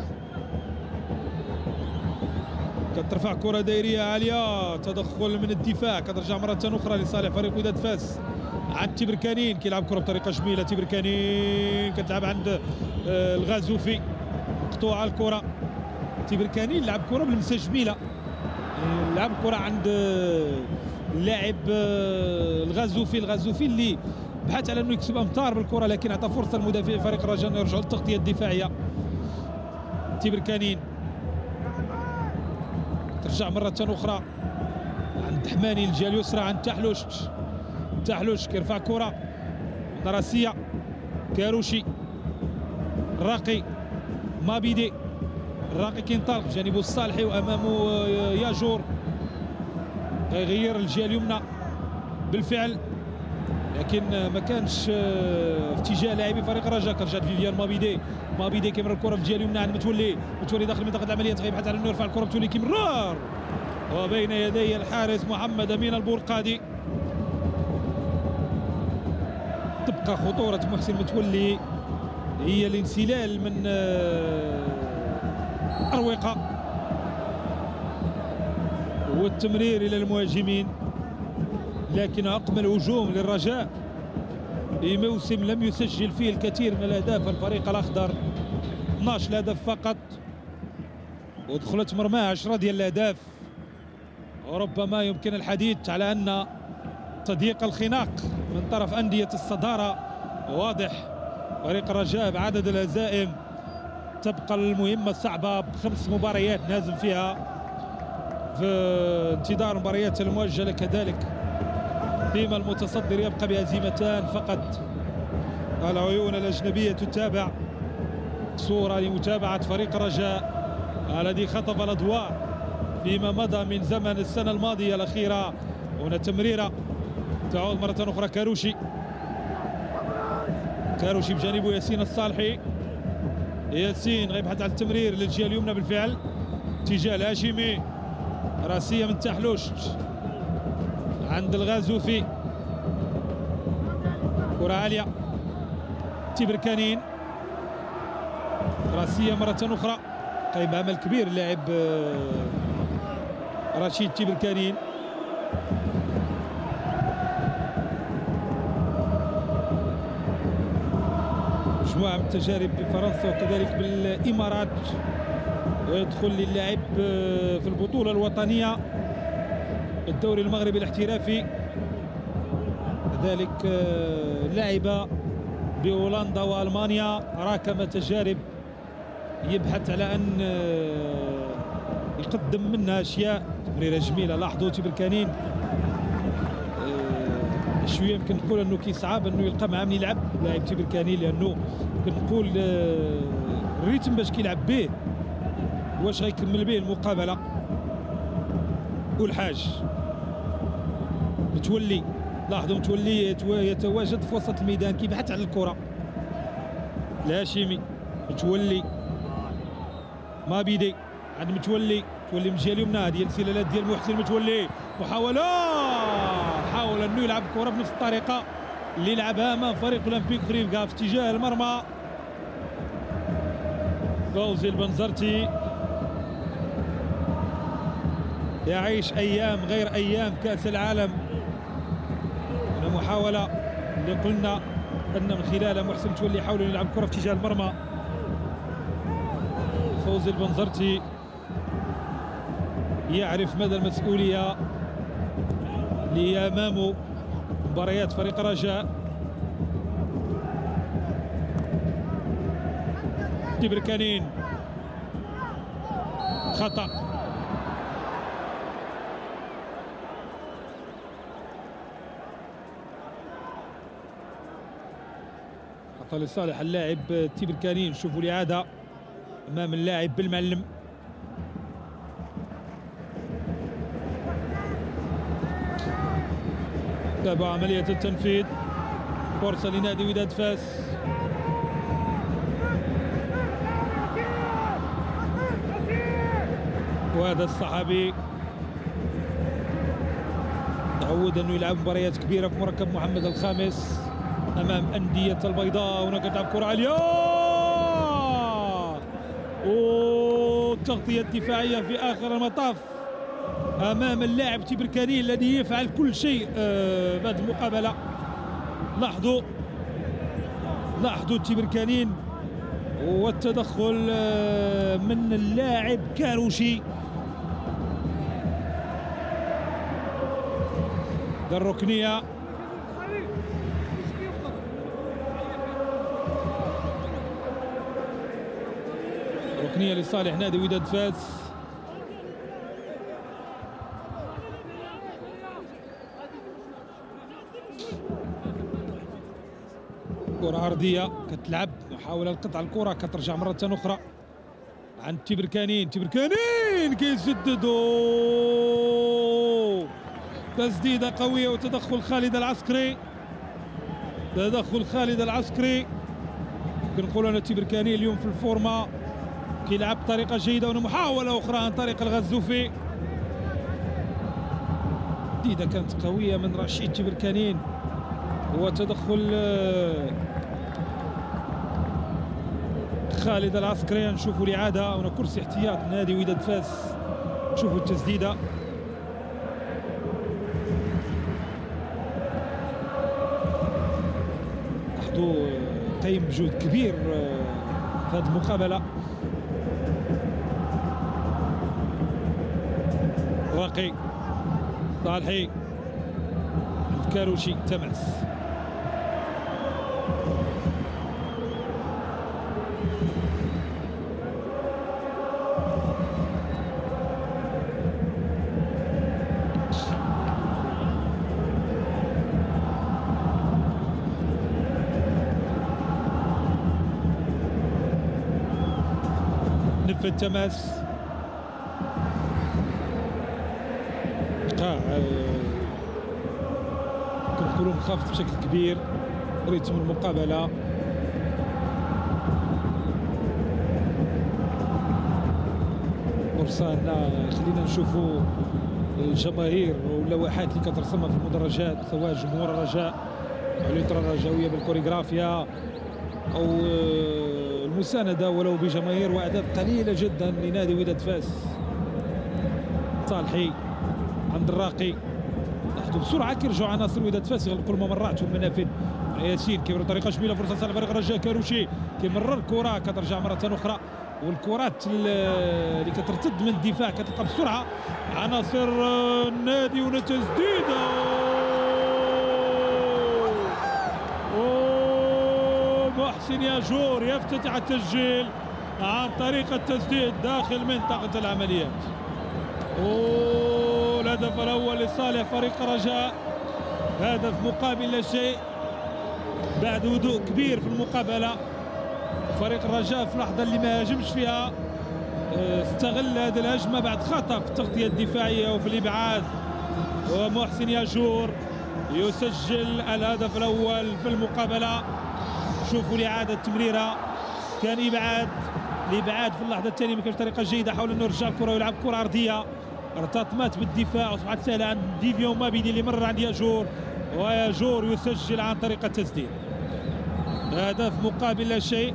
كترفع كره دائريه عاليه، تدخل من الدفاع، كترجع مره اخرى لصالح فريق وداد فاس عند تيبركانين، كيلعب كره بطريقه جميله. تيبركانين كتلعب عند الغازوفي، مقطوعه الكره. تيبركانين لعب كره بلمسه جميله، لعب كره عند اللاعب الغازوفي اللي بحث على انه يكسب امتار بالكره، لكن اعطى فرصه لمدافع فريق الرجاء انه يرجعوا للتغطيه الدفاعيه. تيبركانين ترجع مره اخرى عند حماني الجهه اليسرى عند تحلوش كيرفع كره راسيه. كاروشي، الراقي، مابيدي، الراقي كينطلق بجانبه الصالحي وامامه ياجور، غير الجهه اليمنى بالفعل، لكن ما كانش في اتجاه لاعبي فريق الرجاء. كرجعت فيفيان مابيدي كيمرر الكره في الجهه اليمنى عند متولي داخل منطقه العمليات، غيبحث على انه يرفع الكره. متولي كيمرر وبين يدي الحارس محمد امين البورقادي. تبقى خطورة محسن متولي هي الانسلال من أروقة والتمرير إلى المهاجمين، لكن أقمى الهجوم للرجاء في موسم لم يسجل فيه الكثير من الأهداف الفريق الأخضر، 12 هدف فقط، ودخلت مرماه 10 ديال الأهداف. وربما يمكن الحديث على أن تضييق الخناق من طرف أندية الصدارة واضح. فريق الرجاء بعدد الهزائم تبقى المهمة الصعبة ب5 مباريات نازم فيها في انتظار المباريات المؤجلة كذلك، فيما المتصدر يبقى بهزيمتان فقط. العيون الأجنبية تتابع صورة لمتابعة فريق الرجاء الذي خطف الأضواء فيما مضى من زمن السنة الماضية الأخيرة. هنا تمريرة تعود مرة أخرى كاروشي بجانبه ياسين الصالحي. ياسين غيبحث عن التمرير للجهة اليمنى بالفعل اتجاه الهاشمي، راسية من تحلوش عند الغازوفي، كرة عالية تيبركانين، راسية مرة أخرى قايم بعمل كبير اللاعب رشيد تيبركانين. مجموعة من التجارب بفرنسا وكذلك بالإمارات، ويدخل للاعب في البطولة الوطنية الدوري المغربي الاحترافي، كذلك لعب بهولندا وألمانيا، راكم تجارب يبحث على أن يقدم منها أشياء. تمريرة جميلة، لاحظوا تيبركانين شويه يمكن نقول انه كيصعب انه يلقى مع من يلعب لاعب تيبركانين، لانه يمكن نقول الريتم باش كيلعب به واش غيكمل به المقابله. والحاج متولي، لاحظوا متولي يتواجد في وسط الميدان كيبحث على الكره. الهاشمي، متولي، ما بيدي عند متولي من الجهه اليمنى، هذه الانسلالات ديال محسن متولي، محاوله، حاول انه يلعب كره بنفس الطريقه اللي لعبها امام فريق اولمبيك خريبكا في اتجاه المرمى. فوزي البنزرتي يعيش ايام غير ايام كاس العالم. هنا محاوله اللي قلنا ان من خلالها محسن متولي يحاول يلعب كره في اتجاه المرمى. فوزي البنزرتي يعرف مدى المسؤولية اللي أمامه مباريات فريق الرجاء. تيبركانين، خطأ. خطأ لصالح اللاعب تيبركانين. شوفوا الإعادة أمام اللاعب بالمعلم. تابع عملية التنفيذ، فرصة لنادي وداد فاس. وهذا الصحابي تعود انه يلعب مباريات كبيرة في مركب محمد الخامس امام أندية البيضاء. هناك تلعب كرة عالية، والتغطية الدفاعية في آخر المطاف امام اللاعب تيبركانين الذي يفعل كل شيء في هذه المقابله. لاحظوا تيبركانين والتدخل من اللاعب كاروشي. الركنيه لصالح نادي وداد فاس. كرة عرضية كتلعب، محاولة لقطع الكرة كترجع مرة أخرى عند تيبركانين كيسدد، تسديدة قوية وتدخل خالد العسكري. يمكن نقولوا أن تيبركانين اليوم في الفورمة، كيلعب بطريقة جيدة. ومحاولة أخرى عن طريق الغزوفي، تسديدة كانت قوية من رشيد تيبركانين، وتدخل خالد العسكري. نشوفوا الإعادة، هنا كرسي احتياط نادي وداد فاس. نشوفوا التسديدة، لاحظوا قيم بجهد كبير في هذه المقابلة. واقي صالحي، الكاروشي، تماس. نف التماس كما نقولوا منخفض بشكل كبير ريتم المقابله. فرصه خلينا نشوفوا الجماهير واللوحات اللي كترسمها في المدرجات، سواء جمهور الرجاء او اليترا الرجاويه بالكوريغرافيا او المسانده ولو بجماهير واعداد قليله جدا لنادي وداد فاس. صالحي عند الراقي لاحظوا بسرعه كيرجعوا عناصر وداد فاس يغلقوا الممرات والمنافذ. ياسين كيبرر طريقه جميله، فرصه صالح فريق الرجاء. كاروشي كيمرر الكره كترجع مره اخرى، والكرات اللي كترتد من الدفاع كتلقى بسرعه عناصر النادي وتسديده. محسن ياجور يفتتح التسجيل عن طريق التسديد داخل منطقه العمليات. الهدف الاول لصالح فريق الرجاء، هدف مقابل لا شيء بعد هدوء كبير في المقابله. فريق الرجاء في اللحظه اللي ما هاجمش فيها استغل هذه الهجمه بعد خطا في التغطيه الدفاعيه وفي الابعاد، ومحسن ياجور يسجل الهدف الاول في المقابله. شوفوا لإعادة التمريره، كان الابعاد في اللحظه الثانيه ما كانش طريقه جيده، حاول انه يرجع الكره ويلعب كره ارضيه ارتطمت بالدفاع وصبحت سهله عند ديفيون مابيدي اللي مرر عند ياجور، وياجور يسجل عن طريق التسديد. هدف مقابل لا شيء،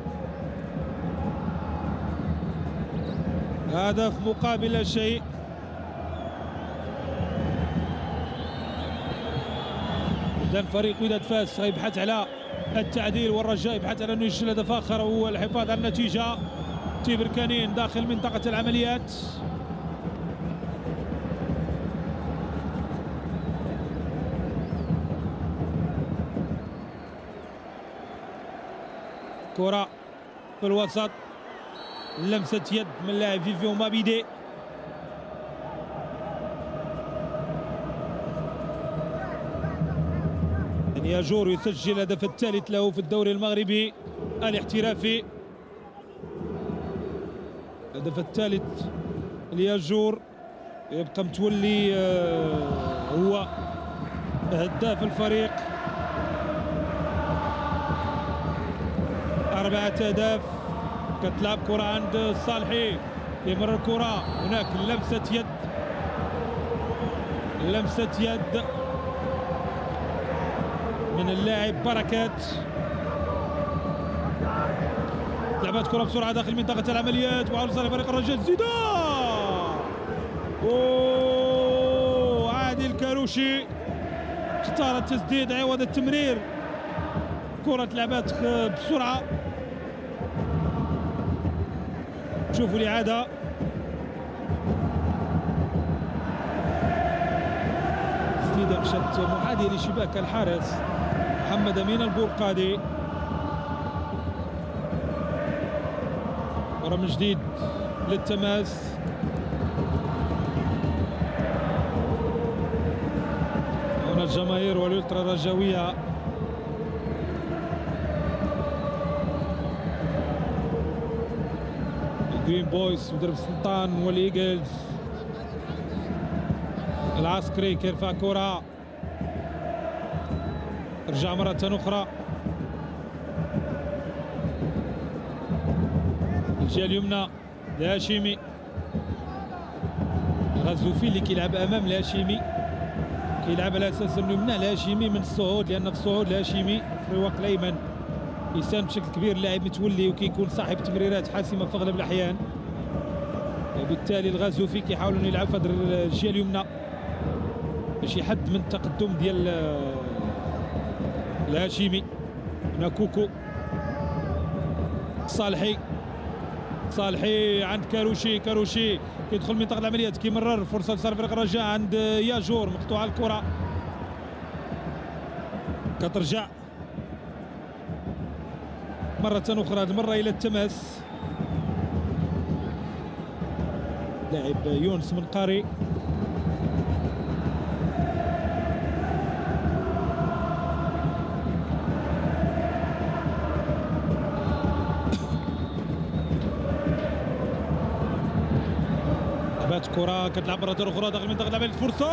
هدف مقابل لا شيء. اذا فريق وداد فاس يبحث على التعديل والرجاء يبحث على انه يسجل هدف اخر والحفاظ على النتيجه. تيبر كانين داخل منطقه العمليات. كرة في الوسط، لمسة يد من لاعب فيفيون مابيدي. ياجور يسجل الهدف الثالث له في الدوري المغربي الاحترافي. الهدف الثالث لياجور، يبقى متولي هو هداف الفريق. 4 أهداف. كتلعب كرة عند صالحي، يمر الكرة هناك لمسة يد من اللاعب بركات. لعبت كرة بسرعة داخل منطقة العمليات وعلى صالح فريق الرجاء. زيدان عادل كاروشي اختار التسديد عوض التمرير. كرة لعبت بسرعة. شوفوا الإعادة. تسديدة مشت معادية لشباك الحارس محمد أمين البورقادي. مرة من جديد للتماس. هنا الجماهير والالترا الرجاوية جرين بويز ودرب السلطان والايجلز. العسكري كيرفع كرة، رجع مرة أخرى الجهة اليمنى لهاشمي. غزوفي اللي كيلعب أمام الهاشمي، كيلعب على أساس أنه يمنع الهاشمي من الصعود، لأن في الصعود الهاشمي في الرواق الأيمن يساهم بشكل كبير اللاعب متولي وكيكون صاحب تمريرات حاسمة في أغلب الأحيان. وبالتالي الغزوفي كيحاول أنه يلعب في الجهة اليمنى باش يحد من التقدم ديال الهاشمي. هنا كوكو، صالحي عند كاروشي كيدخل منطقة العمليات، كيمرر فرصة لصالح فريق الرجاء عند ياجور، مقطوعة الكرة كترجع مرة أخرى، هذه المرة إلى التماس. لاعب يونس منقاري. رجعت كرة كتلعب مرة أخرى داخل المنطقة العملية فرصة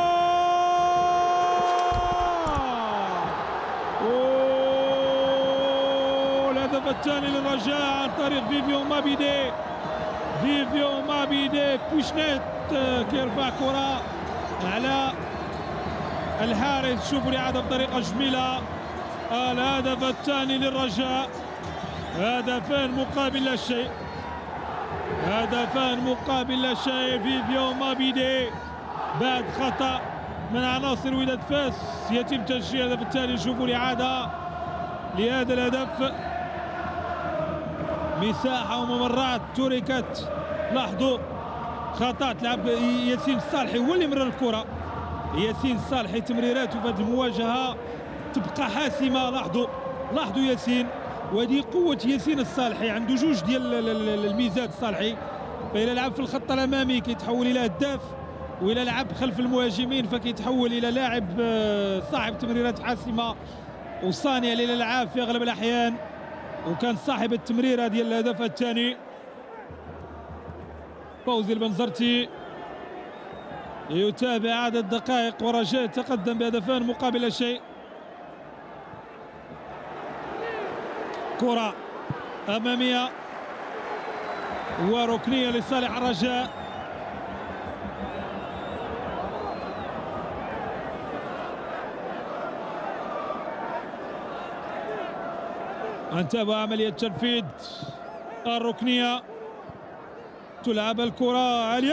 الهدف الثاني للرجاء عن طريق فيفيون مابيدي. فيفيون مابيدي بوشنيت كيرفع كرة على الحارس. شوفوا الإعادة بطريقة جميلة. الهدف الثاني للرجاء. هدفان مقابل لا شيء. هدفان مقابل لا شيء. فيفيون مابيدي بعد خطأ من عناصر وداد فاس يتم تسجيل الهدف الثاني. شوفوا الإعادة لهذا الهدف. مساحة وممرات تركت. لاحظوا خطأ تلعب ياسين الصالحي هو اللي مرر الكرة. ياسين الصالحي تمريراته في هذه المواجهة تبقى حاسمة. لاحظوا ياسين، وهذه قوة ياسين الصالحي. عنده جوج ديال الميزات الصالحي. فإذا لعب في الخط الأمامي كيتحول إلى هداف، وإذا لعب خلف المهاجمين فكيتحول إلى لاعب صاحب تمريرات حاسمة وصانع للألعاب في أغلب الأحيان، وكان صاحب التمريرة ديال الهدف الثاني. فوزي البنزرتي يتابع عدد الدقائق ورجاء تقدم بهدفان مقابل لا شيء. كرة أمامية وركنية لصالح الرجاء. انتبه عملية تنفيذ الركنية. تلعب الكرة عالية.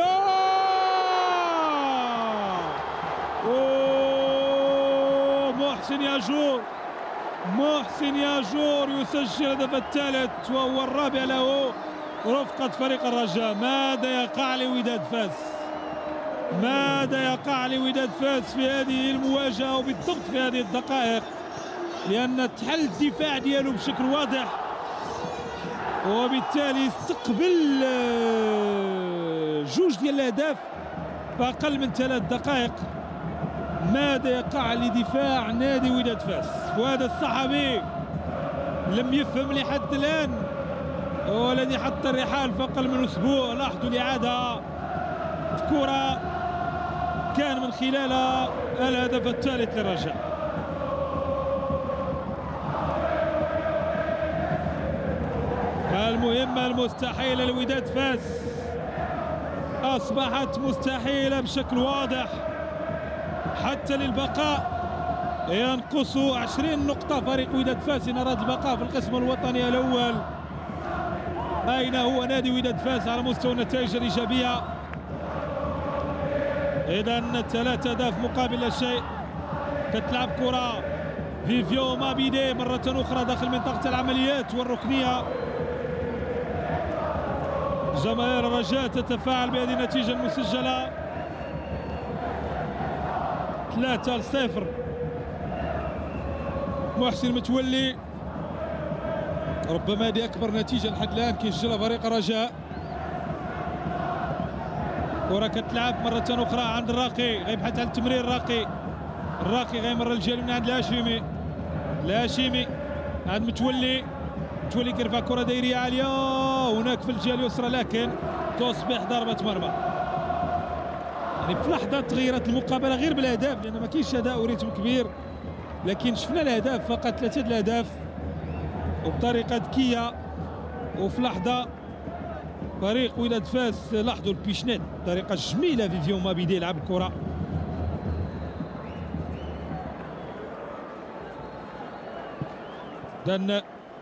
محسن ياجور. محسن ياجور يسجل الهدف الثالث وهو الرابع له رفقة فريق الرجاء. ماذا يقع لوداد فاس؟ ماذا يقع لوداد فاس في هذه المواجهة وبالضبط في هذه الدقائق؟ لأن تحل الدفاع ديالو بشكل واضح، وبالتالي استقبل جوج ديال الاهداف في اقل من 3 دقائق. ماذا يقع لدفاع نادي وداد فاس؟ وهذا الصحفي لم يفهم لحد الان، والذي حط الرحال في اقل من اسبوع. لاحظوا الاعاده في كره كان من خلالها الهدف الثالث للرجاء. المهمة المستحيلة لوداد فاس أصبحت مستحيلة بشكل واضح. حتى للبقاء ينقص 20 نقطة فريق وداد فاس إن أراد البقاء في القسم الوطني الأول. أين هو نادي وداد فاس على مستوى النتائج الإيجابية؟ إذا 3 أهداف مقابل لا شيء. كتلعب كرة فيفيون مابيدي مرة أخرى داخل منطقة العمليات والركنية. جماهير الرجاء تتفاعل بهذه النتيجة المسجلة 3-0. محسن متولي ربما هذه أكبر نتيجة لحد الآن كيسجلها فريق الرجاء. كرة كتلعب مرة أخرى عند الراقي، غيبحث عن التمرير. الراقي غيمر الجانب من عند الهاشمي عند متولي كيرفع كرة دايرية عالية هناك في الجهة اليسرى، لكن تصبح ضربة مرمى. يعني في لحظة تغيرت المقابلة غير بالاهداف، لأن ما كاينش أداء وريتم كبير، لكن شفنا الاهداف فقط 3 الاهداف وبطريقة ذكية. وفي لحظة فريق وداد فاس لاحظوا البيشنيت بطريقة جميلة. فيفيون مابيدي يلعب الكرة. إذن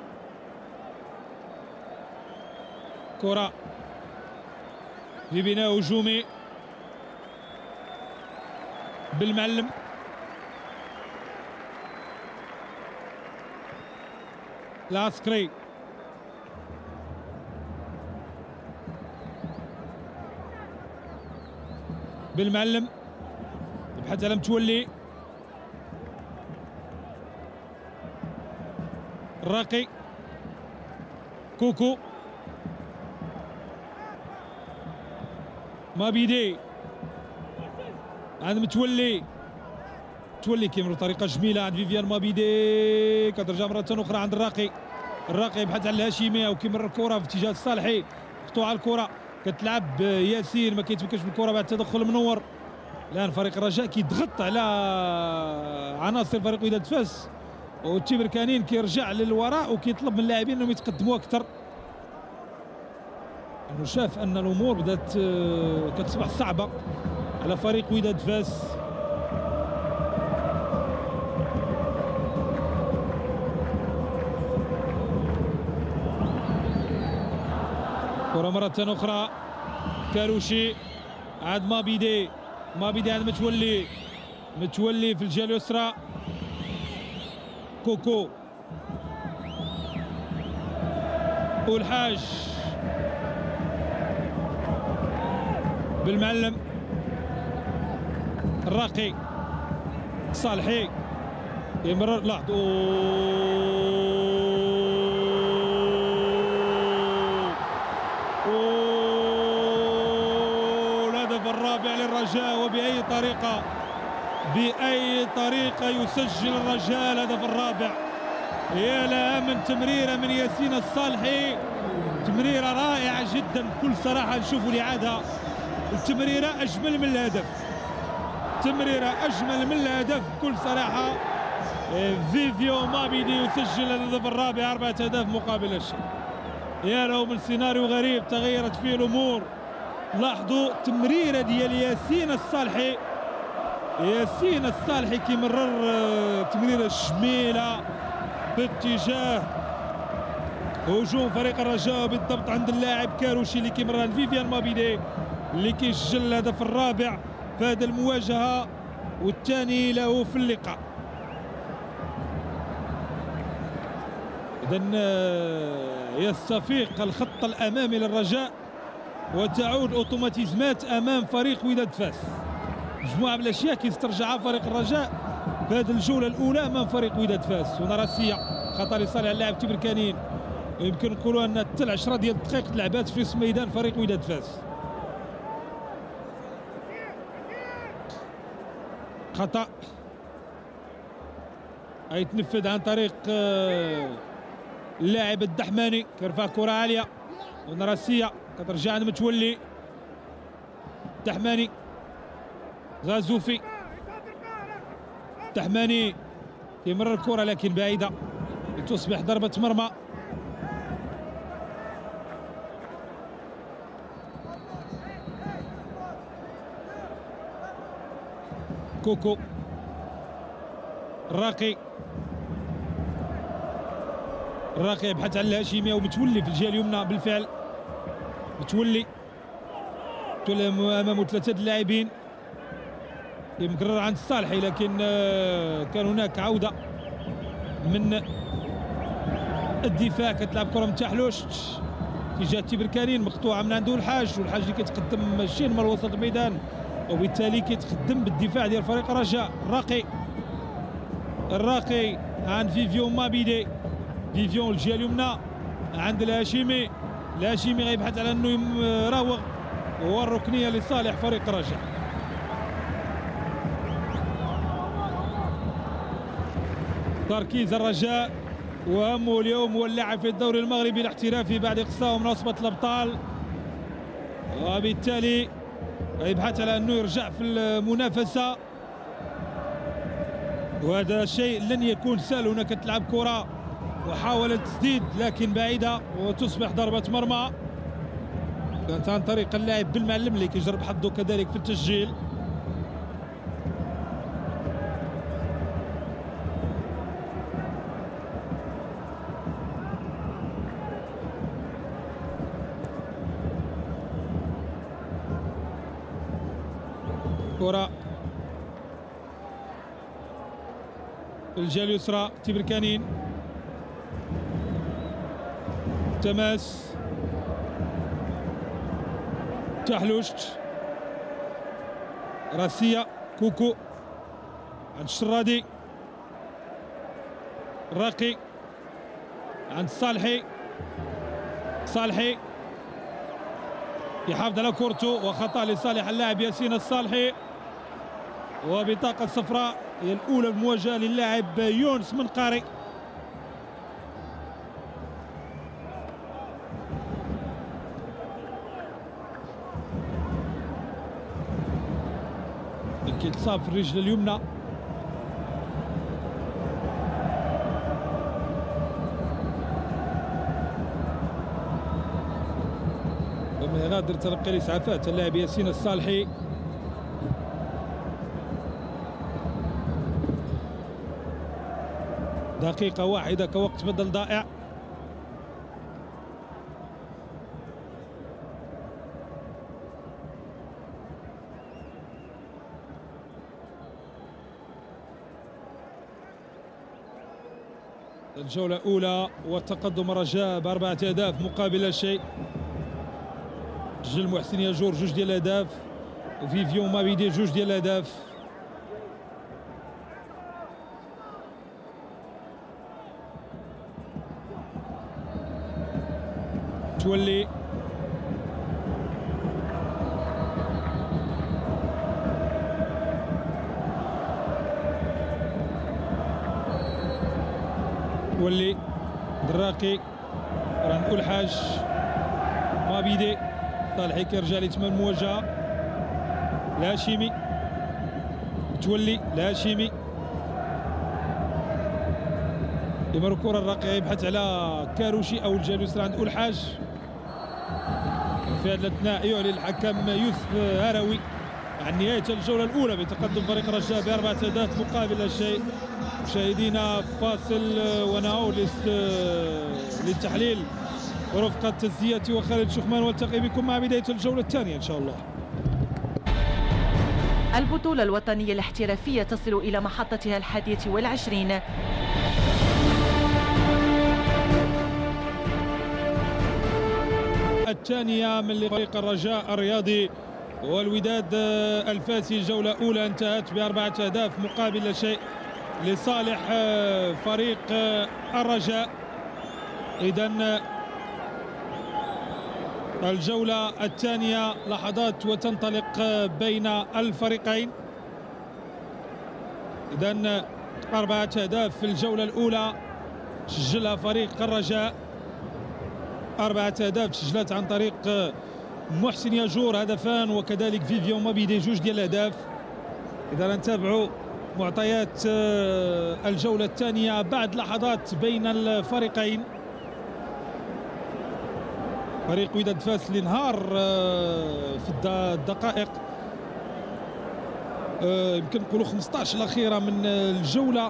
كرة في بناء هجومي بالمعلم. العسكري بالمعلم يبحث على متولي. الراقي كوكو مابيدي عند متولي كيمر بطريقه جميله عند فيفيان مابيدي. كترجع مره اخرى عند الراقي يبحث على الهاشمي وكيمر الكره في اتجاه الصالحي. مقطوعه الكره كتلعب ياسين ما كيتمكنش بالكره بعد تدخل منور. الان فريق الرجاء كيضغط على عناصر فريق وداد فاس، والتبركانين كيرجع للوراء وكيطلب من اللاعبين انهم يتقدموا اكثر، انه شاف ان الامور بدات كتصبح صعبه على فريق وداد فاس. كرة مرة أخرى كاروشي عاد مابيدي عاد متولي في الجهة اليسرى. كوكو والحاج بالمعلم الراقي صالحي يمرر. لاحظوا الهدف الرابع للرجاء، وبأي طريقة يسجل الرجاء الهدف الرابع. يا لها من تمريرة من ياسين الصالحي، تمريرة رائعة جدا بكل صراحة. نشوفوا الإعادة، التمريرة أجمل من الهدف، بكل صراحة. فيفيو مابيدي يسجل الهدف الرابع، 4 أهداف مقابل الشيء. يا له من سيناريو غريب تغيرت فيه الأمور. لاحظوا تمريرة ديال ياسين الصالحي كيمرر تمريرة جميلة باتجاه هجوم فريق الرجاء، بالضبط عند اللاعب كاروشي اللي كيمرر لفيفيان مابيدي اللي كيسجل الهدف الرابع في هذه المواجهة والثاني له في اللقاء. إذن يستفيق الخط الأمامي للرجاء وتعود اوتوماتيزمات امام فريق وداد فاس. مجموعه من الاشياء كيسترجعها فريق الرجاء في هذه الجوله الاولى امام فريق وداد فاس. هنا راسيه خطا لصالح اللاعب تبركانين، يمكن نقولوا ان حتى 10 ديال الدقائق لعبات في نصف ميدان فريق وداد فاس. خطا يتنفذ عن طريق اللاعب الدحماني، كيرفع كره عاليه. هنا راسيه كترجع عند متولي، تحماني غازوفي، تحماني يمرر الكرة لكن بعيدة لتصبح ضربة مرمى. كوكو الراقي يبحث عن الهاشمية ومتولي في الجهة اليمنى. بالفعل متولي امامه 3 اللاعبين، مكرر عند الصالحي لكن كان هناك عودة من الدفاع. كتلعب كرة من تحلوش في جهة تبركانين، مقطوعة من عنده الحاج، والحاج اللي كيتقدم ماشي من وسط الميدان وبالتالي كيتقدم بالدفاع ديال فريق الرجاء. الراقي عند فيفيون مابيدي، فيفيون الجهة اليمنى عند الهاشمي غيبحث على انه يراوغ، والركنيه لصالح فريق الرجاء. تركيز الرجاء وهمه اليوم هو اللعب في الدوري المغربي الاحترافي بعد اقصائه من عصبة الابطال، وبالتالي يبحث على انه يرجع في المنافسه، وهذا شيء لن يكون سهل. هنا كتلعب كره وحاول التسديد لكن بعيده وتصبح ضربه مرمى، كانت عن طريق اللاعب بالمعلم اللي كيجرب حظه كذلك في التسجيل. كرة في الجهة اليسرى تبركانين، تماس تحلوشت، راسية كوكو عند الشرادي، الراقي عند صالحي يحافظ على كورته، وخطأ لصالح اللاعب ياسين الصالحي، وبطاقة صفراء هي الأولى المواجهة للاعب يونس منقاري. كيتصاب في الرجل اليمنى. ثم يغادر تلقي الاسعافات اللاعب ياسين الصالحي. دقيقة واحدة كوقت بدل ضائع. الجولة الأولى وتقدم الرجاء ب4 أهداف مقابل لا شيء. سجل محسن ياجور 2 ديال الأهداف، وفيفيون مابيدي 2 ديال الأهداف. تولي دراقي راه نقول حاج مابيدي. صالحي كيرجع لتمام المواجهه. الهاشمي تولي الهاشمي يمر الكره الراقيه يبحث على كاروشي او الجالوس عند الحاج. في هذا الاثناء يعلن الحكم يوسف هروي عن نهايه الجوله الاولى بتقدم فريق الرجاء ب4 أهداف مقابل لا شيء. مشاهدينا فاصل ونعود للتحليل ورفقة الزياتي وخالد شخمان، والتقي بكم مع بداية الجولة الثانية إن شاء الله. البطولة الوطنية الاحترافية تصل إلى محطتها 21. الثانية من فريق الرجاء الرياضي والوداد الفاسي. الجولة الأولى انتهت ب4 أهداف مقابل لا شيء لصالح فريق الرجاء. إذن الجولة الثانية لحظات وتنطلق بين الفريقين. إذن 4 أهداف في الجولة الأولى سجلها فريق الرجاء. 4 أهداف سجلت عن طريق محسن ياجور هدفان، وكذلك فيفيون مابيدي 2 ديال الأهداف. إذا نتابعوا معطيات الجولة الثانية بعد لحظات بين الفريقين. فريق وداد فاس اللي انهار في الدقائق يمكن نقولوا 15 الأخيرة من الجولة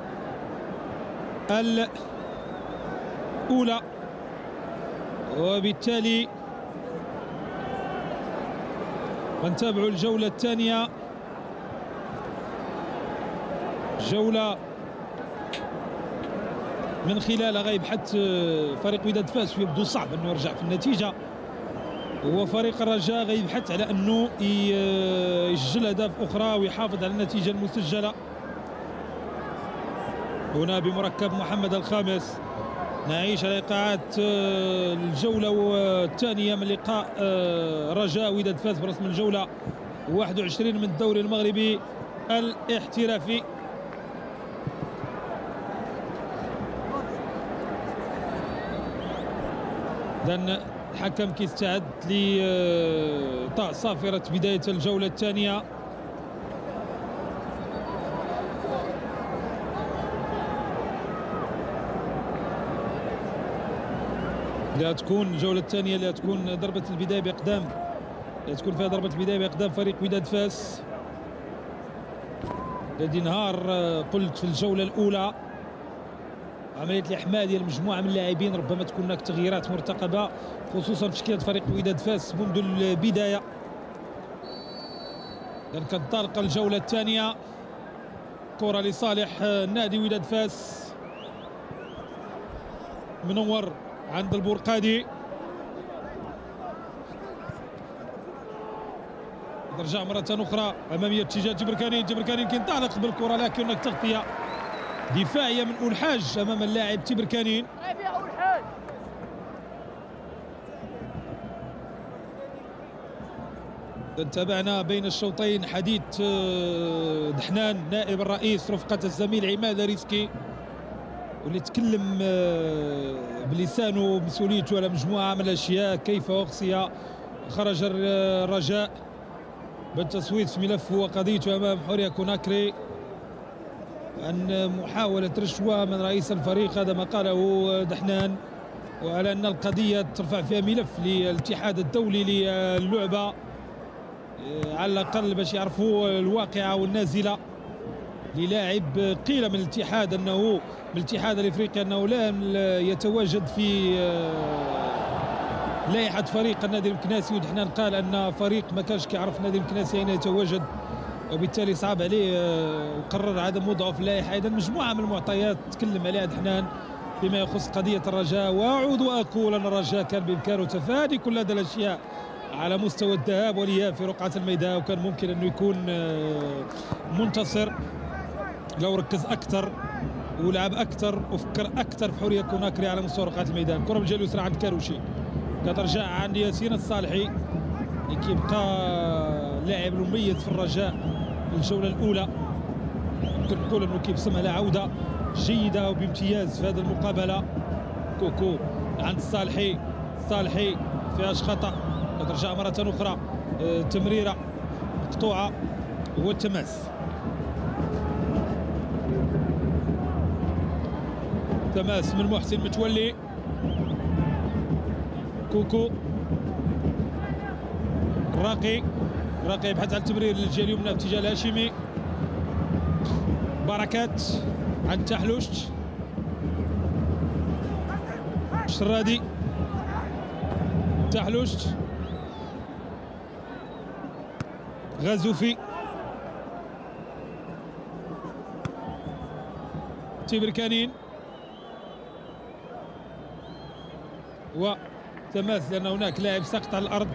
الأولى، وبالتالي نتابعوا الجولة الثانية. جولة من خلالها غيبحث فريق وداد فاس ويبدو صعب انه يرجع في النتيجه، وفريق الرجاء غيبحث على انه يسجل اهداف اخرى ويحافظ على النتيجه المسجله. هنا بمركب محمد الخامس نعيش على ايقاعات الجوله الثانيه من لقاء رجاء وداد فاس برسم الجوله 21 من الدوري المغربي الاحترافي. إذن الحكم كيستعد لإعطاء صافرة بداية الجولة الثانية. لا تكون الجولة الثانية لا تكون ضربة البداية بإقدام، لا تكون فيها ضربة البداية بإقدام فريق وداد فاس الذي انهار قلت في الجولة الأولى. عملية الإحماء ديال مجموعة من اللاعبين، ربما تكون هناك تغييرات مرتقبة خصوصا في تشكيلة فريق وداد فاس منذ البداية. إذن كتنطلق الجولة الثانية. كرة لصالح نادي وداد فاس. منور عند البرقادي. ترجع مرة أخرى أمامية اتجاه جبركانين. جبركانين كينطلق بالكرة لكن هناك تغطية دفاعية من أولحاج أمام اللاعب تبركانين. تابعنا بين الشوطين حديث دحنان نائب الرئيس رفقة الزميل عماد ريسكي، واللي تكلم بلسانه بمسؤوليته على مجموعة من الأشياء كيف وأقصيها خرج الرجاء بالتصويت في ملف وقضيته امام حوريه كوناكري عن محاوله رشوه من رئيس الفريق، هذا ما قاله دحنان، وعلى ان القضيه ترفع فيها ملف للاتحاد الدولي للعبه على الاقل باش يعرفوا الواقعه والنازله للاعب قيل من الاتحاد انه من الاتحاد الافريقي انه لا يتواجد في لائحه فريق النادي المكناسي، ودحنان قال ان فريق ما كانش كيعرف النادي المكناسي اين يتواجد، وبالتالي صعب عليه وقرر عدم وضعه في اللائحه. اذا مجموعه من المعطيات تكلم عليها دحنان فيما يخص قضيه الرجاء، واعود واقول ان الرجاء كان بامكانه تفادي كل هذه الاشياء على مستوى الذهاب والاياب في رقعه الميدان، وكان ممكن انه يكون منتصر لو ركز اكثر ولعب اكثر وفكر اكثر في حوريه كوناكري على مستوى رقعه الميدان. كره بالجهه اليسرى عند كاروشي، كترجع عند ياسين الصالحي اللي كيبقى لاعب مميز في الرجاء الجوله الاولى، نقدر نقول انه كيبسم على عوده جيده وبامتياز في هذه المقابله. كوكو عند الصالحي، الصالحي فيهاش خطا، كترجع مره اخرى تمريره مقطوعه والتماس. تماس من محسن متولي، كوكو الراقي يبحث عن التمرير للجهه اليمنى باتجاه الهاشمي. بركات عند تحلوشت، شرادي، تحلوشت، غازوفي، تيبركانين وتماس لأن هناك لاعب سقط على الأرض.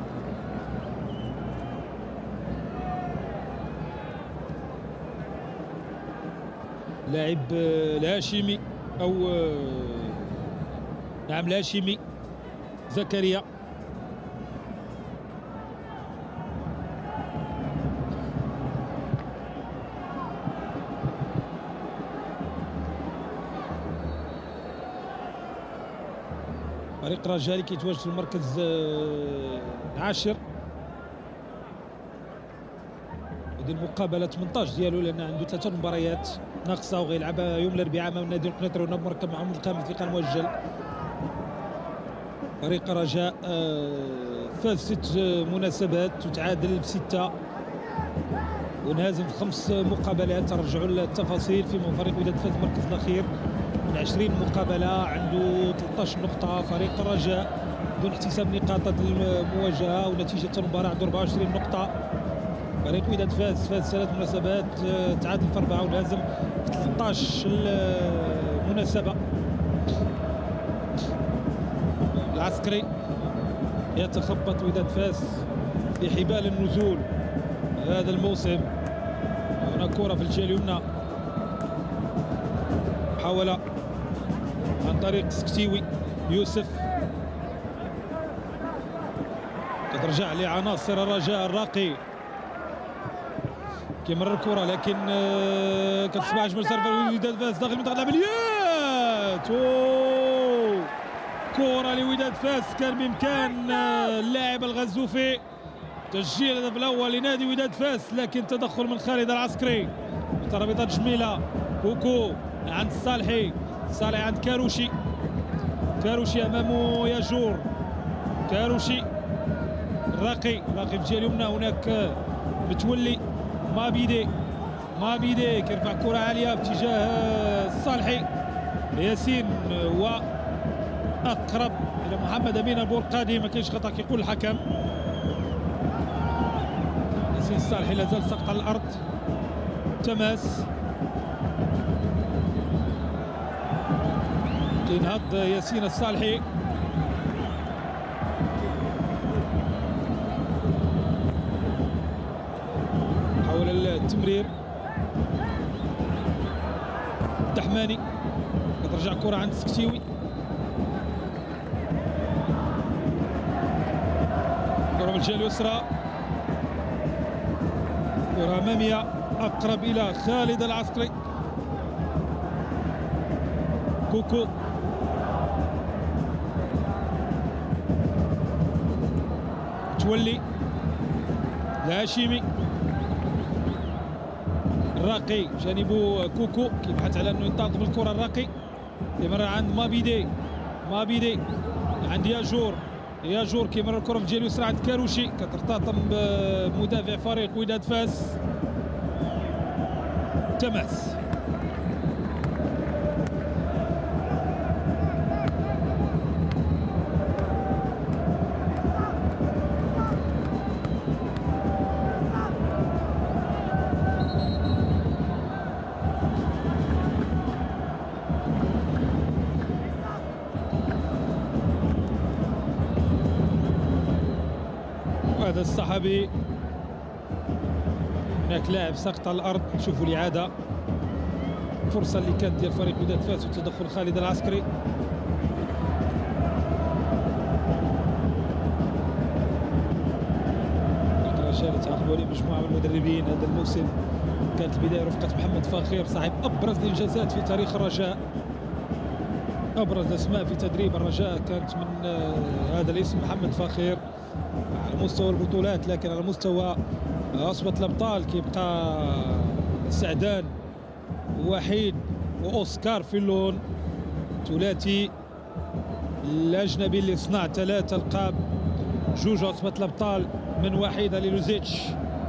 لاعب الهاشمي أو نعم الهاشمي زكريا. فريق رجالي كيتواجد في المركز العاشر، هذه المقابله 18 ديالو لان عنده 3 مباريات ناقصه وغيلعبها يوم الاربعاء امام نادي القنيطره وناب مركب معهم الخامس لقاء موجل. فريق رجاء فاز 6 مناسبات وتعادل في 6 ونهزم في 5 مقابلات. ترجعوا للتفاصيل فيما فريق وداد فاز المركز الاخير من 20 مقابله عنده 13 نقطه. فريق الرجاء دون احتساب نقاط المواجهه ونتيجه المباراه عنده 24 نقطه. فريق وداد فاز 3 مناسبات، تعادل في 4 ونهزم في 13 مناسبه. العسكري يتخبط وداد فاس في حبال النزول هذا الموسم. هنا كرة في الجهة اليمنى، محاولة عن طريق سكتيوي، يوسف ترجع لعناصر الرجاء. الراقي كيمرر الكرة لكن كتسمع جمل سيرفر وداد فاس داخل منطقة العمليات. كرة لوداد فاس كان بإمكان اللاعب الغزوفي تسجيل الهدف الأول لنادي وداد فاس، لكن تدخل من خالد العسكري. ترابطات جميلة، كوكو عند الصالحي، صالح عند كاروشي، كاروشي أمامه ياجور، كاروشي الراقي في الجهة اليمنى. هناك متولي، مابيدي كيرفع كرة عالية باتجاه الصالحي. ياسين وأقرب إلى محمد أمين البورقادي، ما كاينش خطأ كيقول الحكم. ياسين الصالحي لازال سقط على الأرض. تماس كينهض ياسين الصالحي، حول التمرير. الدحماني كترجع كرة عند سكتيوي، كرة بالجهة اليسرى، كرة أمامية أقرب إلى خالد العسكري. كوكو تولي هاشمي الراقي جانبه كوكو كيبحث على انه ينتظم الكره. الراقي كيمرر عند مابيدي عند ياجور كيمرر الكره في الجهه اليسرى عند كاروشي كترتطم بمدافع فريق وداد فاس تماس. هذا الصحابي هناك لاعب سقط على الارض. نشوفوا الاعاده الفرصه اللي كانت ديال فريق وداد فاس وتدخل خالد العسكري. الرجال تعاقبوا عليه مجموعه من المدربين هذا الموسم. كانت البدايه رفقه محمد فاخر صاحب ابرز الانجازات في تاريخ الرجاء. ابرز الاسماء في تدريب الرجاء كانت من هذا الاسم محمد فاخر على مستوى البطولات، لكن على مستوى عصبة الابطال كيبقى سعدان وحيد واوسكار فيلون ثلاثي الاجنبي اللي صنع 3 القاب، 2 عصبة الابطال من وحيده للوزيتش،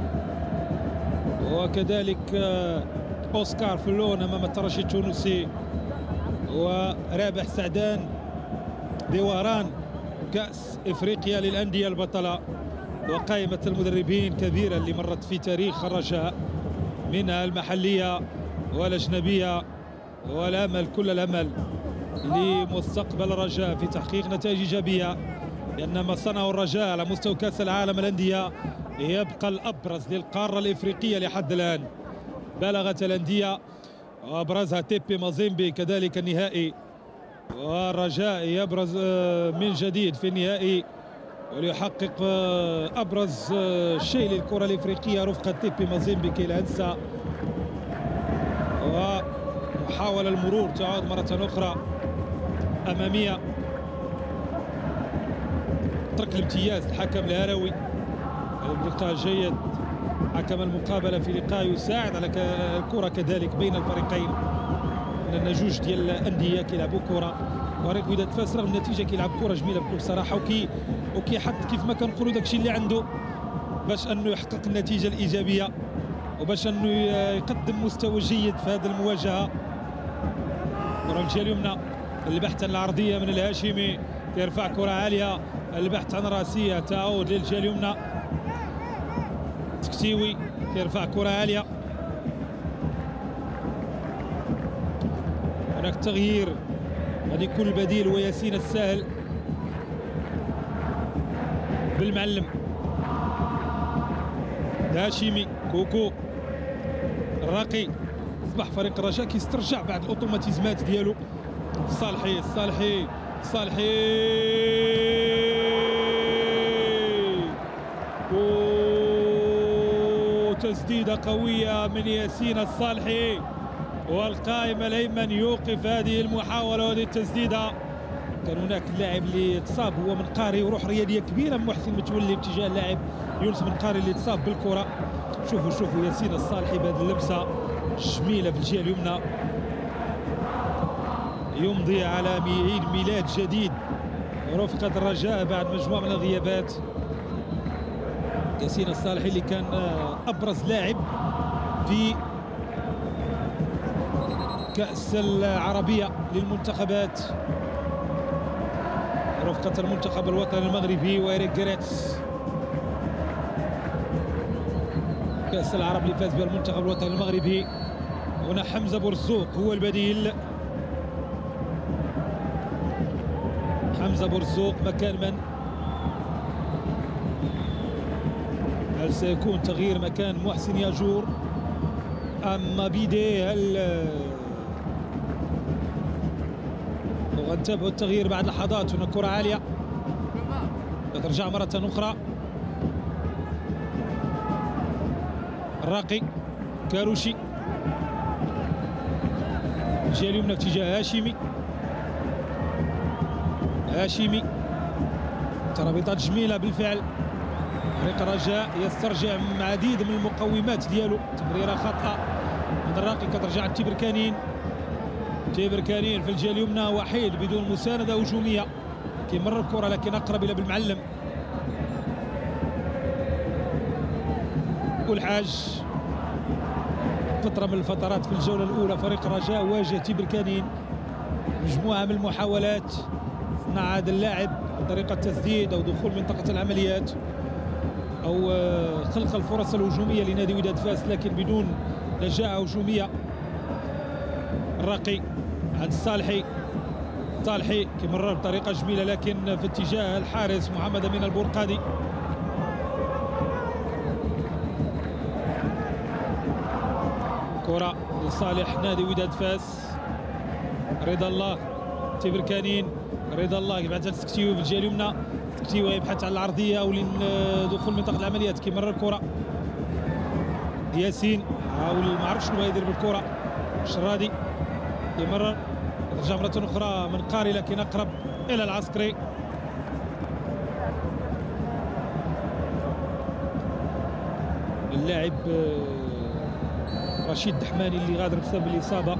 وكذلك اوسكار فيلون امام الترجي التونسي، ورابح سعدان ديواران كأس إفريقيا للأندية البطلة. وقائمة المدربين كبيرة اللي مرت في تاريخ الرجاء، منها المحلية والأجنبية، والأمل كل الأمل لمستقبل الرجاء في تحقيق نتائج إيجابية، لأن ما صنعه الرجاء على مستوى كأس العالم الأندية يبقى الأبرز للقارة الإفريقية لحد الآن. بلغت الأندية وأبرزها تيبي مازيمبي كذلك النهائي، والرجاء يبرز من جديد في النهائي وليحقق ابرز شيء للكره الافريقيه رفقه تيبي مازيمبي كي لا انسى. ومحاوله المرور تعود مره اخرى اماميه، ترك الامتياز الحكم الهروي. لقاء جيد، حكم المقابله في لقاء يساعد على الكره كذلك بين الفريقين، لان جوج ديال الانديه كيلعبوا كره. فريق وداد فاس رغم النتيجه كيلعب كره جميله بكل صراحه، وكيحط كيف ما كنقولوا داكشي اللي عنده باش انه يحقق النتيجه الايجابيه وباش انه يقدم مستوى جيد في هذه المواجهه. كره الجهه اليمنى، البحث عن العرضيه من الهاشمي، كيرفع كره عاليه، البحث عن راسيه تعود للجهه اليمنى. تكتيوي كيرفع كره عاليه. هناك تغيير، هذه كل بديل وياسين الساهل بالمعلم. هاشمي، كوكو، الراقي. اصبح فريق الرجاء كيسترجع بعد الاوتوماتيزمات ديالو. صالحي تسديده قويه من ياسين الصالحي، والقائم الايمن يوقف هذه المحاوله وهذه التسديده. كان هناك اللاعب اللي تصاب هو منقاري، وروح رياضيه كبيره من محسن متولي باتجاه اللاعب يونس منقاري اللي تصاب بالكره. شوفوا ياسين الصالحي بهذه اللمسه جميله في الجهه اليمنى، يمضي على عيد ميلاد جديد رفقة الرجاء بعد مجموعه من الغيابات. ياسين الصالحي اللي كان ابرز لاعب في كأس العربية للمنتخبات رفقة المنتخب الوطني المغربي وإيريك جريتس. كأس العرب اللي فاز بها المنتخب الوطني المغربي. هنا حمزة بورزوق هو البديل. حمزة بورزوق مكان من؟ هل سيكون تغيير مكان محسن ياجور أم مابيدي؟ هل وغنتابعوا التغيير بعد لحظات. هنا كرة عالية ترجع مرة أخرى. الراقي، كاروشي، الجهة اليمنى في اتجاه هاشمي. ترابيطات جميلة بالفعل فريق الرجاء يسترجع عديد من المقومات ديالو. تمريره خاطئه من الراقي كترجع لتيبركانين. تيبركانين في الجهه اليمنى وحيد بدون مسانده هجوميه، كيمر الكره لكن اقرب الى بالمعلم. والحاج فتره من الفترات في الجوله الاولى فريق الرجاء واجه تيبركانين مجموعه من المحاولات صنع هذا اللاعب بطريقه تسديد او دخول منطقه العمليات او خلق الفرص الهجوميه لنادي وداد فاس، لكن بدون نجاعه هجوميه. الراقي عند الصالحي، صالحي كيمرر بطريقه جميله لكن في اتجاه الحارس محمد امين البرقادي. كره لصالح نادي وداد فاس. رضا الله تيبركانين، رضا الله يبعثها لسكتيو في الجهه اليمنى. سكتيو يبحث على العرضيه او دخول منطقه العمليات، كيمرر الكره ياسين حاول ما عرف شنو يدير بالكره. الشرادي يمرر، ترجع مره اخرى من قاري لكن اقرب الى العسكري. اللاعب رشيد دحماني اللي غادر بسبب الاصابه.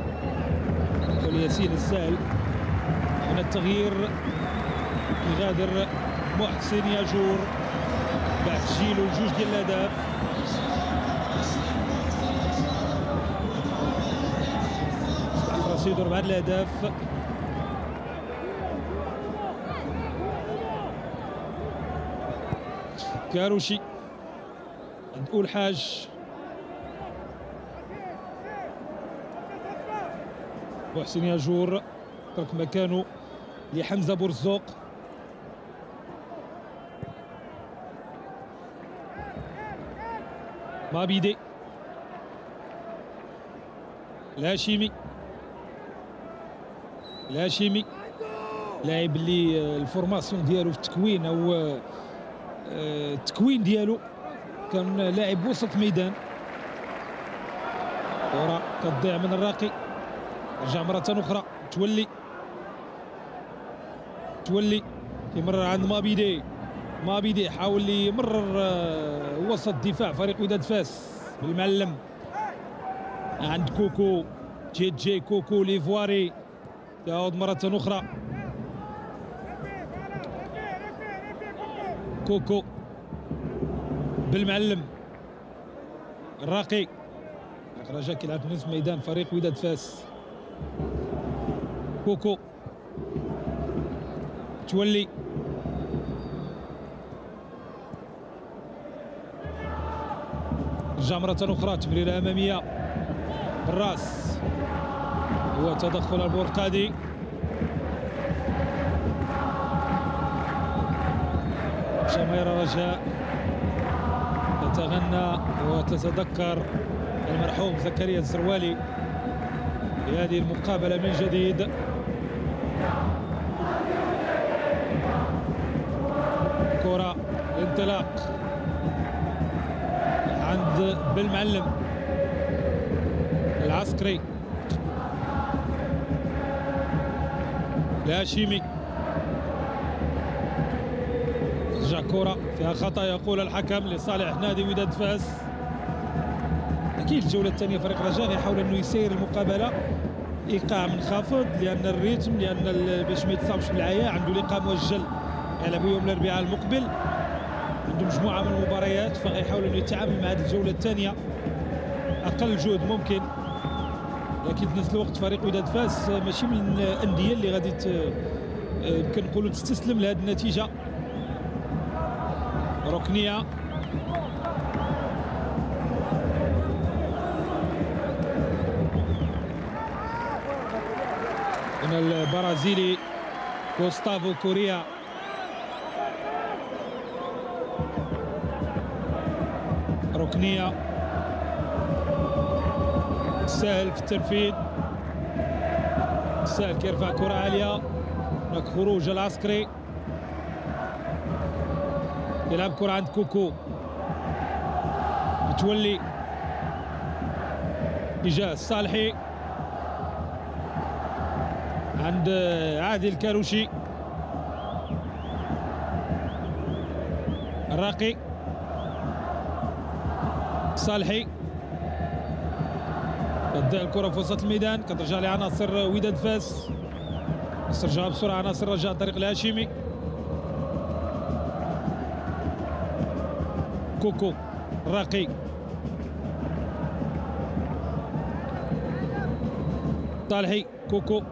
ياسين السائل من التغيير، يغادر محسن ياجور بعد تسجيله الجوج ديال الاهداف. اصبح رصيده 4 الاهداف. كاروشي عند أول حاج، محسن ياجور ترك مكانه لحمزه بورزوق. مابيدي، الهاشمي، الهاشمي لاعب اللي الفورماسيون ديالو في التكوين او التكوين ديالو كان لاعب وسط ميدان. كرة كتضيع من الراقي، رجع مرة أخرى تولي يمرر عند مابيدي. مابيدي حاول يمرر وسط دفاع فريق وداد فاس بالمعلم عند كوكو. جي كوكو ليفواري يعود مرة أخرى. كوكو بالمعلم. الراقي رجاء كيلعب في نصف ميدان فريق وداد فاس. كوكو تولي رجع مرة أخرى، تمريرة أمامية بالراس وتدخل البرقادي. جماهير الرجاء تتغنى وتتذكر المرحوم زكريا الزروالي في هذه المقابلة من جديد. كرة انطلاق عند بالمعلم. العسكري، الهاشمي، ترجع كرة فيها خطأ يقول الحكم لصالح نادي وداد فاس. اكيد الجولة الثانية فريق الرجاء يحاول انه يسير المقابلة ايقاع منخفض لان الريتم، لان باش ما يتصابش بالعيا. عنده لقاء مؤجل يلعب يوم الاربعاء المقبل، عنده مجموعة من المباريات، فغيحاول انه يتعامل مع هذه الجولة الثانية اقل جهد ممكن. لكن في نفس الوقت فريق وداد فاس ماشي من الانديه اللي غادي يمكن نقولوا تستسلم لهذه النتيجه. ركنيه من البرازيلي غوستافو كوريا. ركنيه سهل في التنفيذ، سهل كيرفع كرة عالية. هناك خروج العسكري، يلعب كرة عند كوكو. متولي إجاز صالحي عند عادل كاروشي. الراقي صالحي تضيع الكره في وسط الميدان، كترجع لعناصر وداد فاس، ترجع بسرعه عناصر رجاء طريق الهاشمي. كوكو راقي صالحي كوكو،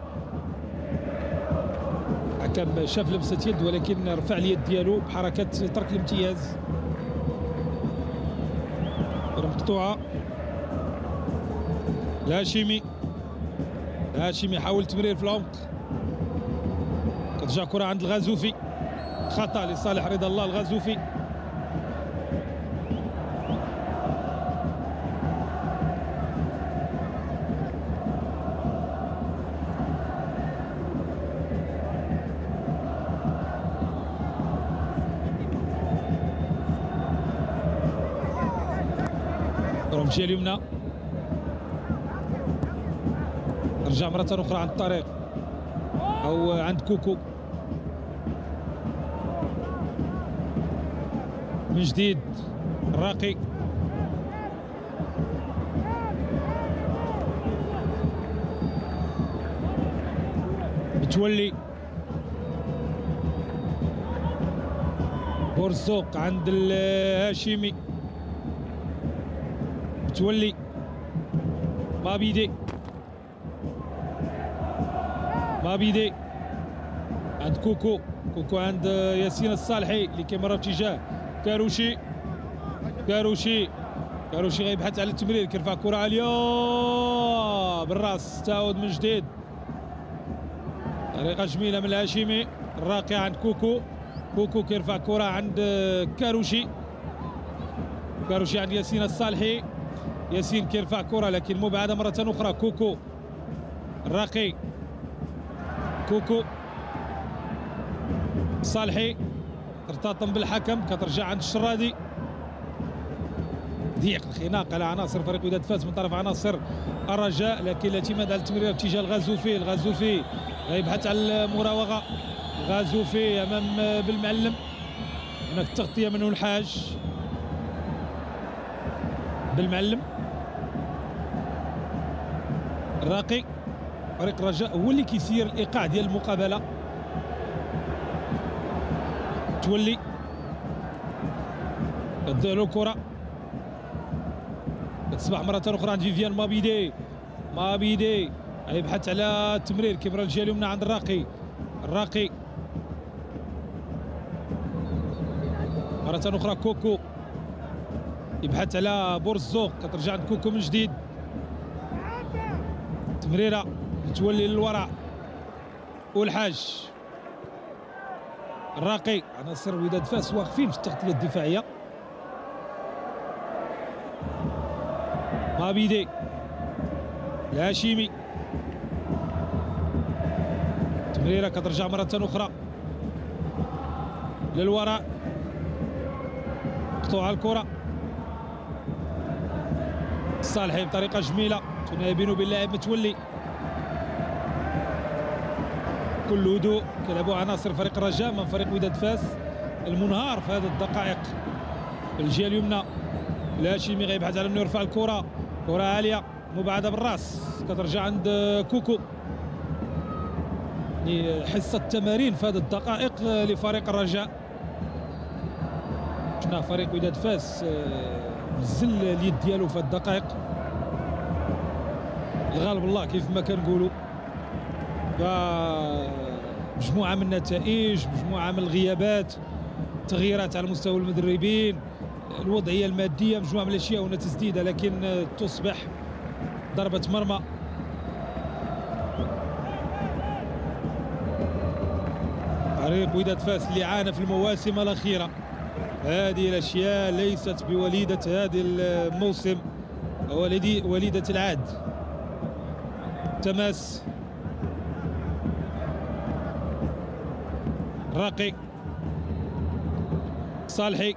حكم شاف لمسه يد ولكن رفع اليد ديالو بحركه ترك الامتياز. مقطوعه الهاشمي، الهاشمي حاول تمرير في العمق، كترجع كره عند الغازوفي، خطا لصالح رضا الله الغازوفي. الجهه اليمنى، رجع مرة أخرى عند الطريق أو عند كوكو من جديد. الراقي بتولي بورزوق عند الهاشمي، بتولي ما بيدي عند كوكو، كوكو عند ياسين الصالحي اللي كيمر باتجاه كاروشي. كاروشي غيبحث على التمرير، كيرفع كرة عالية بالراس، تعود من جديد، طريقة جميلة من الهاشمي. الراقي عند كوكو، كوكو كيرفع كرة عند كاروشي عند ياسين الصالحي، ياسين كيرفع كرة لكن مبعدة مرة أخرى. كوكو الراقي، كوكو صالحي ارتطم بالحكم، كترجع عند الشرادي. ضيق الخناق على عناصر فريق وداد فاس من طرف عناصر الرجاء، لكن الاعتماد على التمرير باتجاه الغازوفي يبحث على المراوغة. الغازوفي امام بالمعلم، هناك تغطية منه الحاج بالمعلم. الراقي فريق الرجاء هو اللي كيسير الايقاع ديال المقابله. تولي تضيع له الكره، تصبح مره اخرى عند فيفيان مابيدي يبحث على التمرير، كيمرا الجهه اليمنى عند الراقي مره اخرى. كوكو يبحث على بورزوق، كترجع عند كوكو من جديد، تمريره تولي للوراء والحاج. الراقي عناصر وداد فاس واقفين في التغطيه الدفاعيه. مابيدي الهاشمي، تمريره كترجع مره اخرى للوراء، مقطوعه الكره. صالحي بطريقه جميله تنابين باللاعب متولي، كل هدوء كيلعبوا عناصر فريق الرجاء من فريق وداد فاس المنهار في هذه الدقائق. الجهه اليمنى الهاشمي غيبحث على انه يرفع الكره، كره عاليه مبعده بالراس، كترجع عند كوكو. حصه تمارين في هذه الدقائق لفريق الرجاء. شفنا فريق وداد فاس نزل اليد ديالو في الدقائق، الغالب الله كيف ما كنقولوا. مجموعه من النتائج، مجموعه من الغيابات، تغييرات على مستوى المدربين، الوضعيه الماديه، مجموعه من الاشياء هنا تسديده لكن تصبح ضربه مرمى. فريق وداد فاس اللي عانى في المواسم الاخيره، هذه الاشياء ليست بوليده هذا الموسم، وليده العهد. تماس راقي صالحي،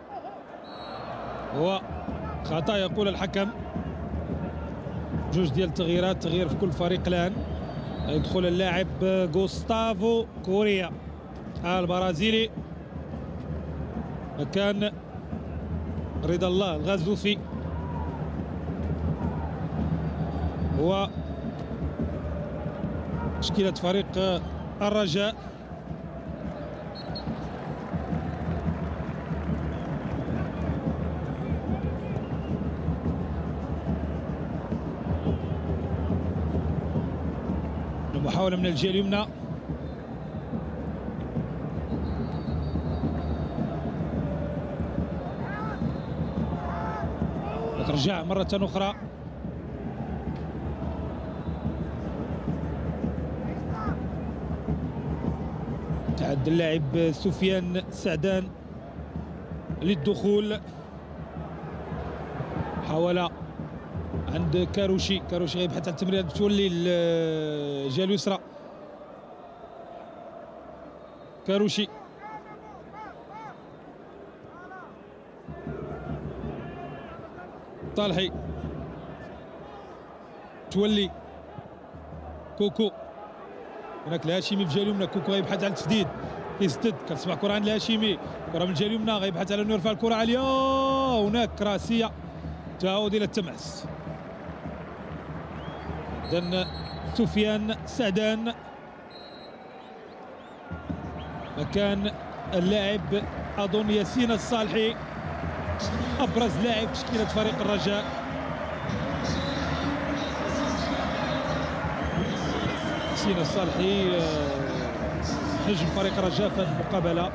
هو خطأ يقول الحكم. جوج ديال التغييرات، تغيير في كل فريق الآن. يدخل اللاعب غوستافو كوريا البرازيلي مكان رضا الله الغازوفي. هو تشكيلة فريق الرجاء. محاولة من الجهة اليمنى، ترجع مرة أخرى. تعد اللاعب سفيان سعدان للدخول، حاول عند كاروشي غيبحث عن التمريرات بتولي الجهة اليسرى. كاروشي طالحي تولي كوكو، هناك الهاشمي في الجهه اليمنى. كوكو غيبحث عن التسديد، كيسدد، كنسمع كره عند الهاشمي، كره من الجهه اليمنى غيبحث على انه يرفع الكره عاليه. هناك راسيه تعود الى التماس. اذن سفيان سعدان مكان اللاعب اظن ياسين الصالحي، ابرز لاعب تشكيله فريق الرجاء. ياسين الصالحي نجم فريق الرجاء في هذه المقابله.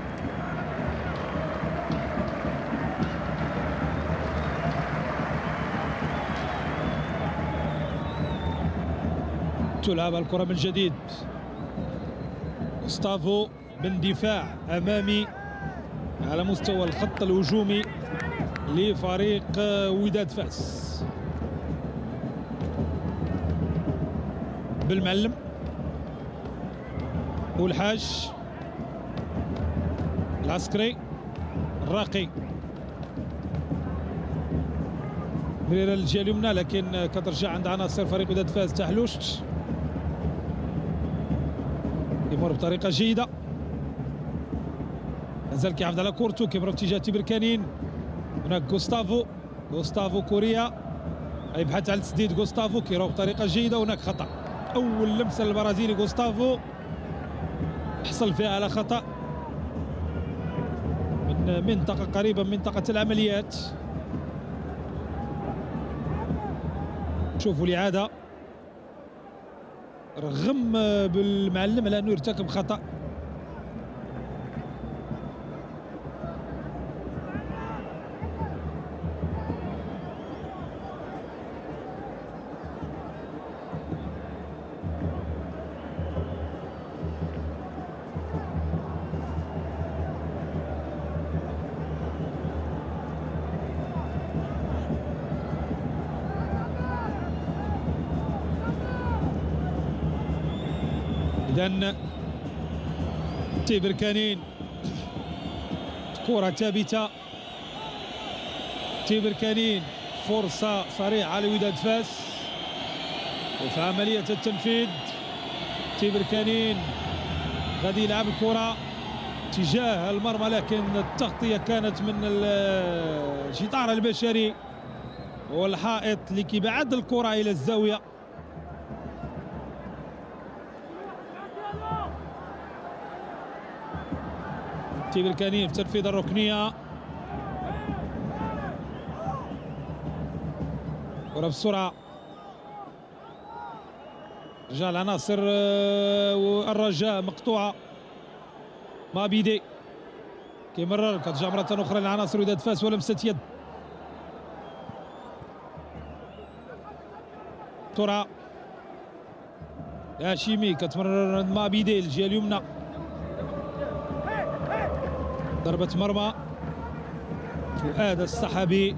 تلعب الكره من جديد. غوستافو من دفاع امامي على مستوى الخط الهجومي لفريق وداد فاس. بالمعلم والحاج العسكري الراقي مريرة للجهة اليمنى، لكن كترجع عند عناصر فريق وداد فاس. تحلوشت يمر بطريقة جيدة، مازال كيحافظ على كورتو، كيمر في اتجاه تيبركانين. هناك غوستافو كوريا يبحث عن التسديد. غوستافو كيروح بطريقة جيدة، هناك خطأ. أول لمسة للبرازيلي غوستافو حصل فيها على خطأ من منطقة قريبة من منطقة العمليات. شوفوا الإعادة، رغم بالمعلم على أنه يرتكب خطأ. إذن تيبركانين، كرة ثابتة. تيبركانين فرصة صريحة لوداد فاس، وفي عملية التنفيذ تيبركانين غادي يلعب الكرة تجاه المرمى، لكن التغطية كانت من الجدار البشري والحائط اللي كيبعد الكرة إلى الزاوية. تيبركانين في تنفيذ الركنية، كرة بسرعة. رجع العناصر والرجاء مقطوعة. مابيدي كيمرر، كترجع مرة أخرى لعناصر وداد فاس ولمسة يد. ترى هاشيمي كتمرر مابيدي الجهة اليمنى. ضربة مرمى فؤاد الصحابي.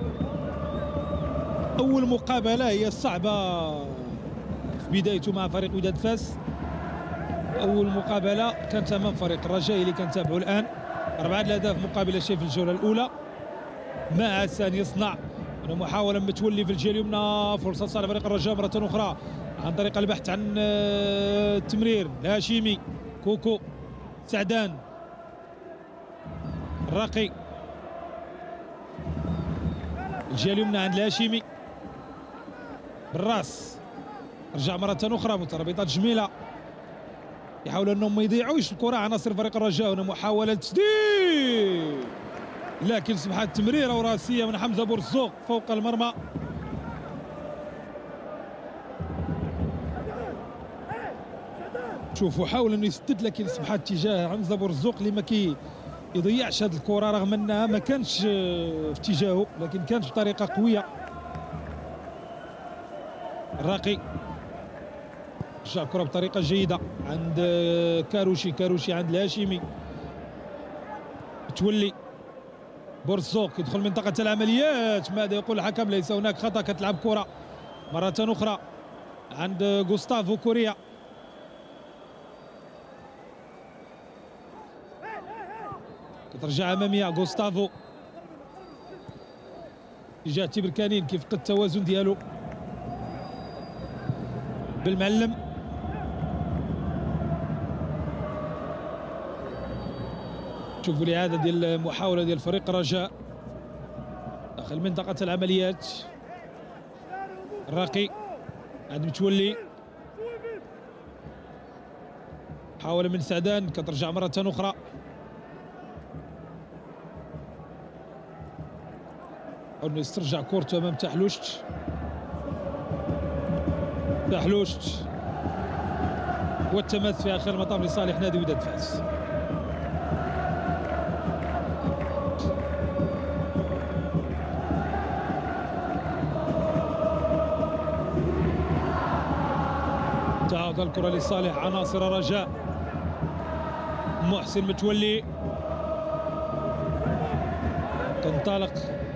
أول مقابلة هي الصعبة في بدايته مع فريق وداد فاس. أول مقابلة كانت أمام فريق الرجاء اللي كنتابعوا الآن. 4 الأهداف مقابل شيء في الجولة الأولى. ما عسان يصنع محاولة متولي في الجهة اليمنى، فرصة صالح فريق الرجاء مرة أخرى عن طريق البحث عن التمرير. الهاشمي، كوكو، سعدان، الراقي، الجهة اليمنى عند الهاشمي. بالراس، رجع مرة أخرى مترابطات جميلة يحاولوا أنهم ما يضيعوش الكرة عناصر فريق الرجاء. هنا محاولة تسديد لكن سمحت تمريرة وراسية من حمزة بورزوق فوق المرمى. شوفوا حاول انه يسدد لكن سمحت اتجاه حمزة بورزوق اللي ما يضيعش هذه الكرة رغم انها ما كانتش في اتجاهه لكن كانت بطريقة قوية. الراقي رجع الكرة بطريقة جيدة عند كاروشي عند الهاشمي، تولي بورزوق يدخل منطقة العمليات. ماذا يقول الحكم؟ ليس هناك خطأ. كتلعب كرة مرة أخرى عند غوستافو كوريا. كترجع أمامية غوستافو اتجاه تيبركانين كيفقد التوازن ديالو. بالمعلم شوفوا الإعادة ديال المحاولة ديال فريق الرجاء داخل منطقة العمليات. الراقي عند متولي، محاولة من سعدان كترجع مرة أخرى. انه يسترجع كورته امام تحلوشت والتماس في اخر المطاف لصالح نادي وداد فاس. تعود الكره لصالح عناصر الرجاء. محسن متولي تنطلق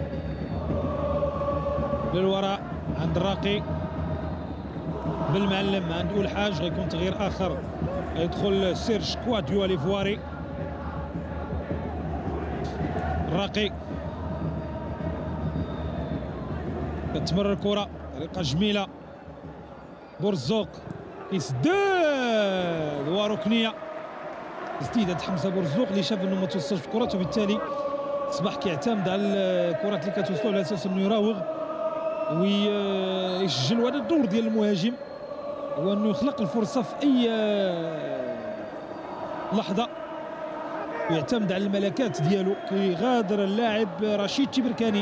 للوراء عند الراقي. بالمعلم عند أول حاج غيكون تغيير اخر، يدخل سيرج كواديو ليفواري. الراقي كتمرر الكره بطريقه جميله. بورزوق يسدد وركنيه تسديده حمزه بورزوق اللي شاف انه ما توصلش بكرته وبالتالي اصبح كيعتمد على الكرات اللي كتوصلوا على اساس انه يراوغ ويسجل. وهذا الدور ديال المهاجم هو انه يخلق الفرصه في اي لحظه ويعتمد على الملكات ديالو. كيغادر اللاعب رشيد تيبركاني.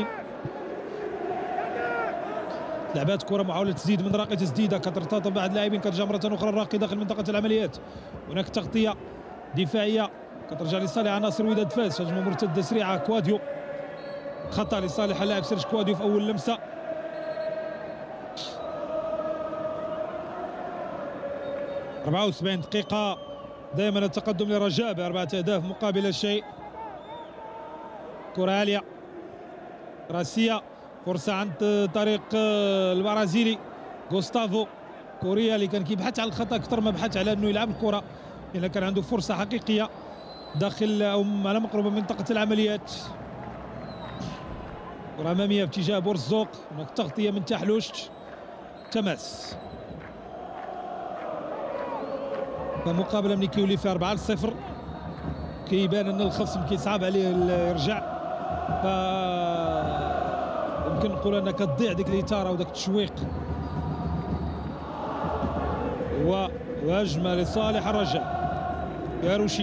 لعبات كره محاوله تسديد من راقي، تسديده كترتطم بعد لاعبين كترجع مره اخرى الراقي داخل منطقه العمليات. هناك تغطيه دفاعيه كترجع لصالح عناصر وداد فاس. هجمه مرتده سريعه كواديو، خطا لصالح اللاعب سيرج كواديو في اول لمسه. – 74 دقيقة دائما التقدم للرجاء ب4 أهداف مقابل الشيء. كرة عالية راسية، فرصة عند طريق البرازيلي غوستافو كوريا اللي كان كيبحث على الخطأ أكثر ما بحث على أنه يلعب الكرة. إلا كان عنده فرصة حقيقية داخل أو على مقرب من منطقة العمليات. كرة أمامية باتجاه بورزوق، هناك تغطية من تحلوشت، تماس. فمقابله ملي كيولي في 4-0 كيبان ان الخصم كيصعب عليه يرجع، ف يمكن نقول انها كتضيع ديك الاثاره وداك التشويق. وهجمه لصالح الرجاء. كاروشي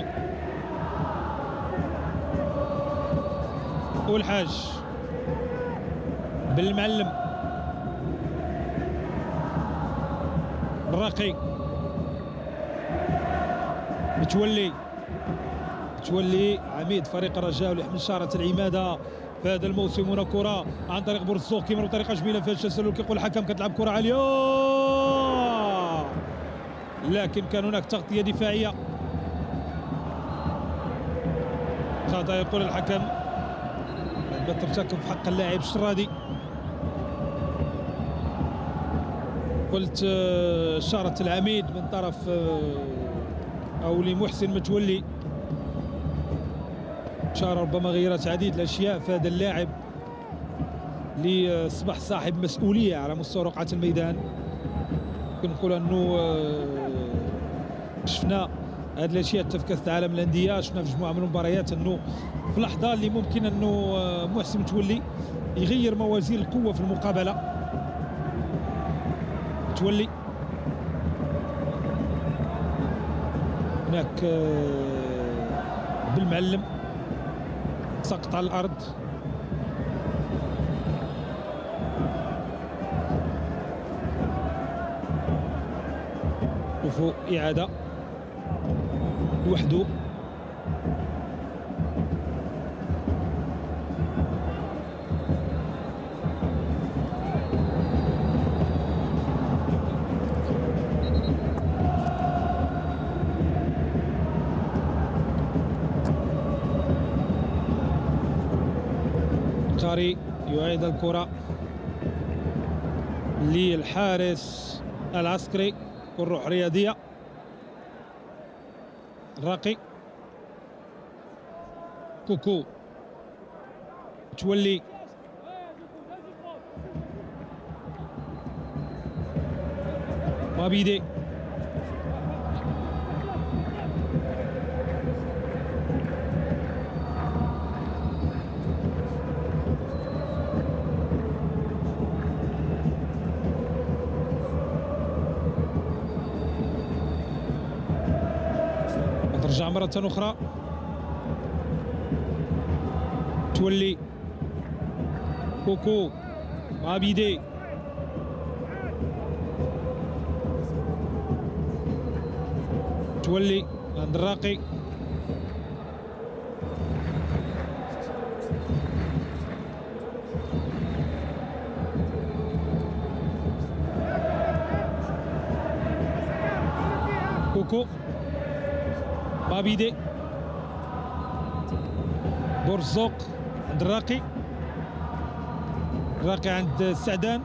والحاج بالمعلم الراقي متولي عميد فريق الرجاء اللي يحمل شارة العمادة في هذا الموسم. هنا كرة عن طريق بورزوق كيمر بطريقة جميلة فيها التسلل. كيقول الحكم كتلعب كرة عالية لكن كان هناك تغطية دفاعية، خطأ يقول الحكم ترتكب في حق اللاعب الشرادي. قلت شارة العميد من طرف او لمحسن متولي، شارة ربما غيرت عديد الاشياء في هذا اللاعب اللي اصبح صاحب مسؤوليه على مستوى رقعه الميدان. يمكن نقول انه شفنا هذه الاشياء حتى في كاس العالم للانديه، شفنا في مجموعه من المباريات انه في لحظه اللي ممكن انه محسن متولي يغير موازين القوه في المقابله. تولي هناك بالمعلم سقط على الارض. شوفوا اعاده لوحده، قاري يعيد الكرة للحارس العسكري والروح رياضية. الراقي كوكو تولي مابيدي ترجع مرة أخرى تولي كوكو مابيدي تولي عند الراقي كوكو مابيدي بورزوق عند الراقي عند السعدان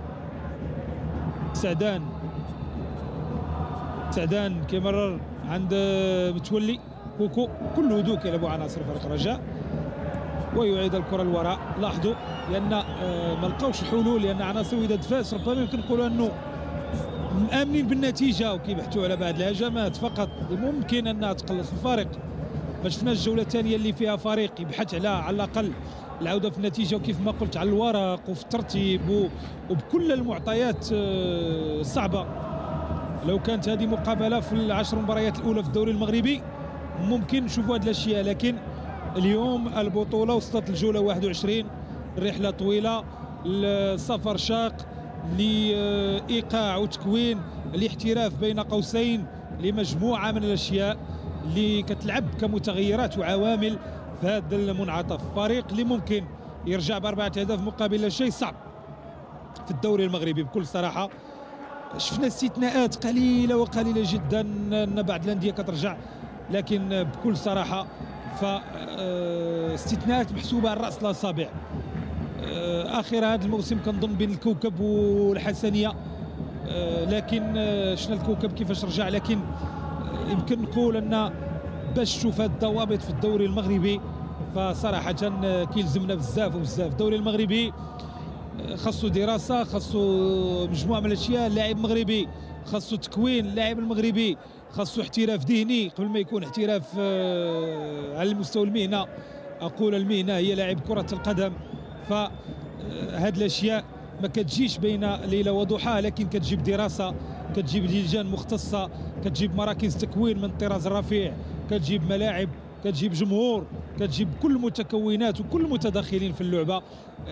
كيمرر عند متولي كوكو. كل هدوء كيلعبوا عناصر فريق الرجاء ويعيد الكره للوراء. لاحظوا لان ما لقاوش الحلول، لان عناصر وداد فاس ربما يمكن نقولوا انه مآمنين بالنتيجه وكيبحثوا على بعض الهجمات فقط اللي ممكن انها تقلص الفارق. ما شفناش الجوله الثانيه اللي فيها فريق يبحث على الاقل العوده في النتيجه، وكيف ما قلت على الورق وفي الترتيب وبكل المعطيات الصعبه. لو كانت هذه مقابله في العشر مباريات الاولى في الدوري المغربي ممكن نشوفوا هذه الاشياء، لكن اليوم البطوله وصلت الجوله 21. الرحله طويله، السفر شاق لايقاع وتكوين الاحتراف بين قوسين لمجموعه من الاشياء اللي كتلعب كمتغيرات وعوامل في هذا المنعطف. فريق اللي ممكن يرجع ب4 أهداف مقابل لا شيء صعب في الدوري المغربي بكل صراحه. شفنا استثناءات قليله جدا ان بعض الانديه كترجع، لكن بكل صراحه استثناءات محسوبه على راس الاصابع. اخر هذا الموسم كنظن بين الكوكب والحسنيه، لكن شفنا الكوكب كيفاش رجع. لكن يمكن نقول ان باش تشوف هاد الضوابط في الدوري المغربي فصراحه كيلزمنا بزاف الدوري المغربي خاصو دراسه، خاصو مجموعه من الاشياء. اللاعب المغربي خاصو تكوين، اللاعب المغربي خاصو احتراف ذهني قبل ما يكون احتراف على المستوى المهنه. اقول المهنه هي لاعب كره القدم. فهاد الاشياء ما كتجيش بين ليله وضحاها، لكن كتجيب دراسه، كتجيب لجان مختصه، كتجيب مراكز تكوين من الطراز الرفيع، كتجيب ملاعب، كتجيب جمهور، كتجيب كل المتكونات وكل المتداخلين في اللعبه.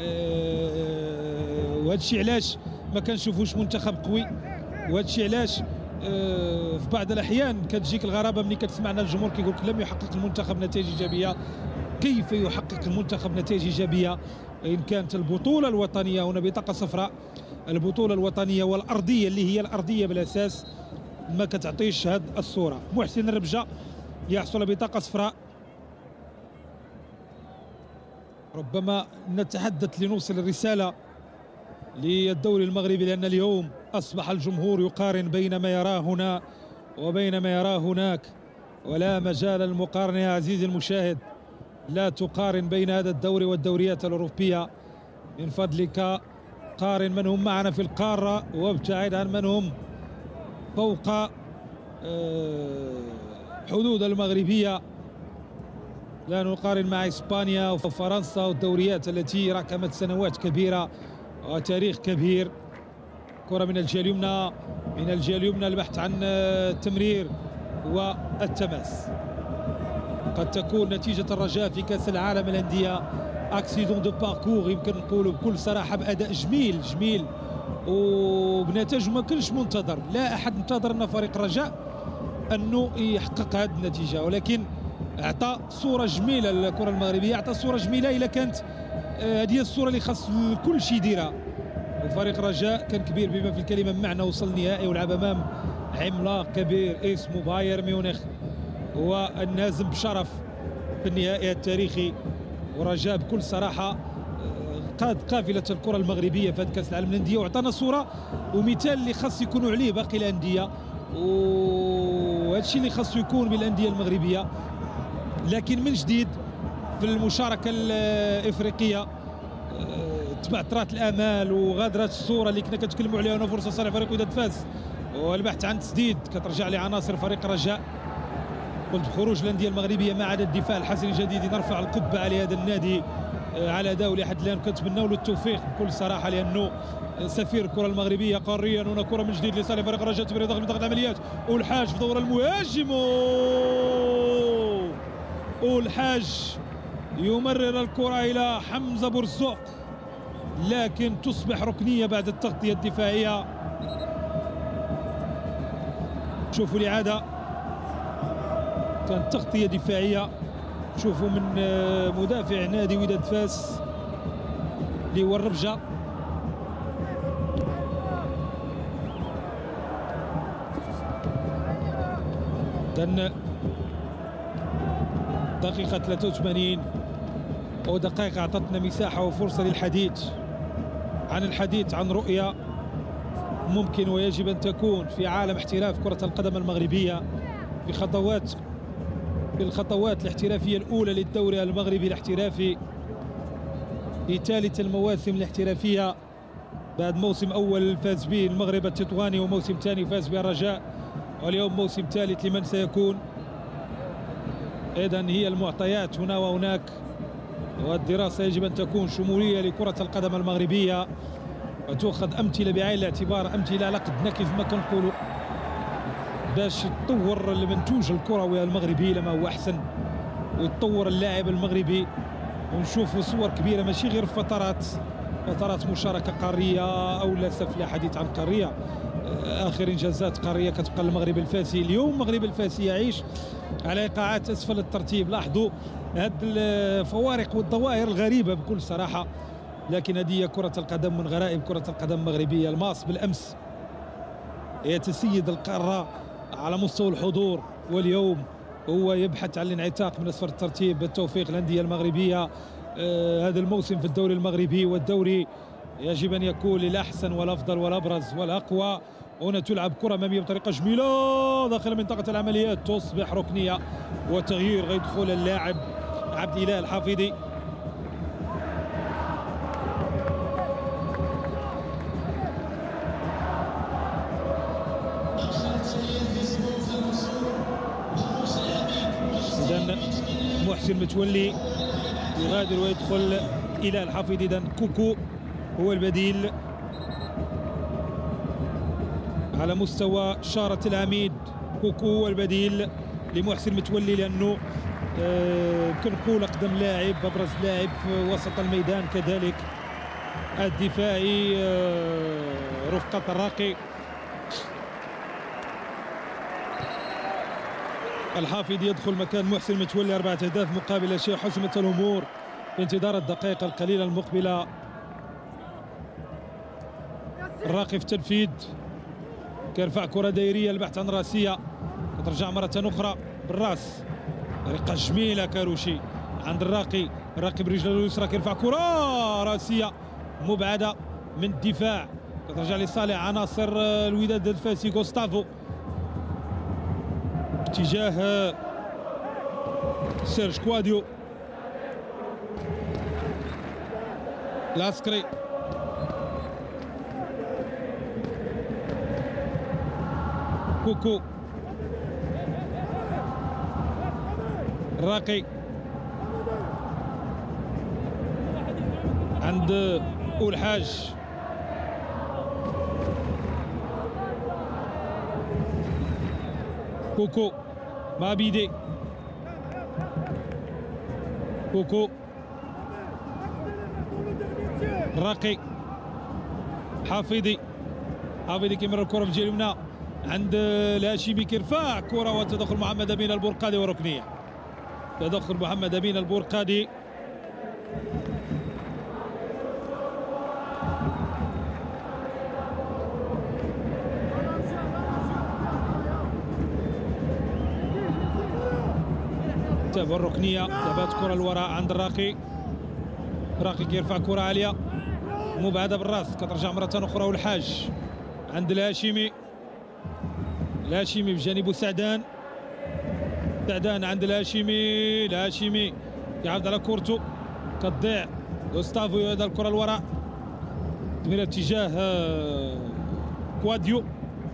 وهذا الشيء علاش ما كنشوفوش منتخب قوي، وهذا الشيء علاش في بعض الاحيان كتجيك الغرابه ملي كتسمعنا الجمهور كيقول لك لم يحقق المنتخب نتائج ايجابيه. كيف يحقق المنتخب نتائج ايجابيه ان كانت البطوله الوطنيه هنا بطاقه صفراء؟ البطوله الوطنيه والارضيه اللي هي الارضيه بالاساس ما كتعطيش هذه الصوره. محسن الربجه يحصل بطاقه صفراء. ربما نتحدث لنوصل الرساله للدوري المغربي، لان اليوم اصبح الجمهور يقارن بين ما يراه هنا وبين ما يراه هناك، ولا مجال للمقارنه يا عزيزي المشاهد. لا تقارن بين هذا الدوري والدوريات الأوروبية من فضلك. قارن من هم معنا في القارة وابتعد عن من هم فوق حدود المغربية. لا نقارن مع إسبانيا وفرنسا والدوريات التي رقمت سنوات كبيرة وتاريخ كبير. كرة من الجهة اليمنى من الجهه اليمنى البحث عن التمرير والتماس. قد تكون نتيجه الرجاء في كاس العالم للانديه اكسيدون دو باركور، يمكن نقولوا بكل صراحه باداء جميل وبنتائج ما كانش منتظر، لا احد انتظر ان فريق الرجاء انه يحقق هذه النتيجه، ولكن اعطى صوره جميله للكره المغربيه، اعطى صوره جميله الا كانت هذه هي الصوره اللي خاص كل شيء يديرها. وفريق الرجاء كان كبير بما في الكلمه بمعنى وصل النهائي ولعب امام عملاق كبير اسمه بايرن ميونخ، والنازم بشرف في النهائي التاريخي. ورجاء بكل صراحه قاد قافله الكره المغربيه في هذا كاس العالم للانديه، واعطانا صوره ومثال اللي خاص يكونوا عليه باقي الانديه، وهذا الشيء اللي خاصو يكون بالانديه المغربيه. لكن من جديد في المشاركه الافريقيه تبعثرات الامال وغادرات الصوره اللي كنا كنتكلموا عليها. هنا فرصه صالح فريق وداد فاس والبحث عن تسديد كترجع لعناصر فريق الرجاء. قلت بخروج الانديه المغربيه ما عدا الدفاع الحسني الجديد، نرفع القبه لهذا النادي على اداء لحد الان، كنتمناو له التوفيق بكل صراحه لانه سفير الكره المغربيه قاريا. هنا كره من جديد لصالح فريق الرجاء، تمرير داخل منطقه العمليات والحاج في دور المهاجم، والحاج يمرر الكره الى حمزه بورزوق، لكن تصبح ركنيه بعد التغطيه الدفاعيه. شوفوا الاعاده، كانت تغطيه دفاعيه، شوفوا من مدافع نادي وداد فاس اللي هو الربجه. كان دقيقة 83 ودقائق أعطتنا مساحة وفرصة للحديث عن رؤية ممكن ويجب أن تكون في عالم احتراف كرة القدم المغربية، في الخطوات الاحترافية الأولى للدوري المغربي الاحترافي، في ثالث المواسم الاحترافية بعد موسم أول فاز به المغرب التطواني، وموسم ثاني فاز به الرجاء، واليوم موسم ثالث لمن سيكون. إذن هي المعطيات هنا وهناك، والدراسة يجب أن تكون شمولية لكرة القدم المغربية وتأخذ أمثلة بعين الاعتبار، أمثلة على قدنا كيف ما كنقولوا، باش يتطور المنتوج الكروي المغربي لما هو أحسن، ويتطور اللاعب المغربي، ونشوفوا صور كبيرة ماشي غير فترات مشاركة قارية أو للأسف لا حديث عن قارية. آخر إنجازات قارية كتبقى المغرب الفاسي. اليوم المغرب الفاسي يعيش على إيقاعات أسفل الترتيب. لاحظوا هذه الفوارق والظواهر الغريبة بكل صراحة، لكن هذه كرة القدم من غرائب كرة القدم المغربية. الماس بالأمس يتسيد القارة على مستوى الحضور، واليوم هو يبحث عن الانعتاق من أسفل الترتيب. بالتوفيق الأندية المغربية هذا الموسم في الدوري المغربي، والدوري يجب أن يكون للأحسن والأفضل والأبرز والأقوى. هنا تلعب كرة أمامية بطريقة جميلة داخل منطقة العمليات، تصبح ركنية وتغيير غيدخل اللاعب عبد الإله الحافظي. إذن محسن متولي يغادر ويدخل إله الحافظي. إذن كوكو هو البديل على مستوى شارة العميد. كوكو هو البديل لمحسن متولي، لأنه يمكن نقول أقدم لاعب، أبرز لاعب في وسط الميدان، كذلك الدفاعي رفقة الراقي. الحافظ يدخل مكان محسن متولي، 4 أهداف مقابل لا شيء. حسمت الأمور في انتظار الدقائق القليلة المقبلة. الراقي في التنفيذ، كيرفع كرة دائرية البحث عن راسية، ترجع مرة أخرى بالراس، طريقة جميلة كاروشي عند الراقي برجله اليسرى، كيرفع كرة راسية مبعدة من الدفاع، كترجع لصالح عناصر الوداد الفاسي. غوستافو اتجاه سيرج كواديو، العسكري كوكو، الراقي عند الحاج، كوكو مابيدي، كوكو راقي، حافظي كيمر الكره في الجهه اليمنى عند الهاشمي كيرفع كره وتدخل محمد امين البرقادي وركنيه. تدخل محمد امين البرقادي. تابع الركنيه، تابعت كره الوراء عند الراقي. راقي كيرفع كره عاليه مبعده بالراس، كترجع مره اخرى والحاج عند الهاشمي. الهاشمي بجانب سعدان عند الهاشمي يعود على كورته كتضيع. غوستافو يعود الكره الوراء من اتجاه كواديو.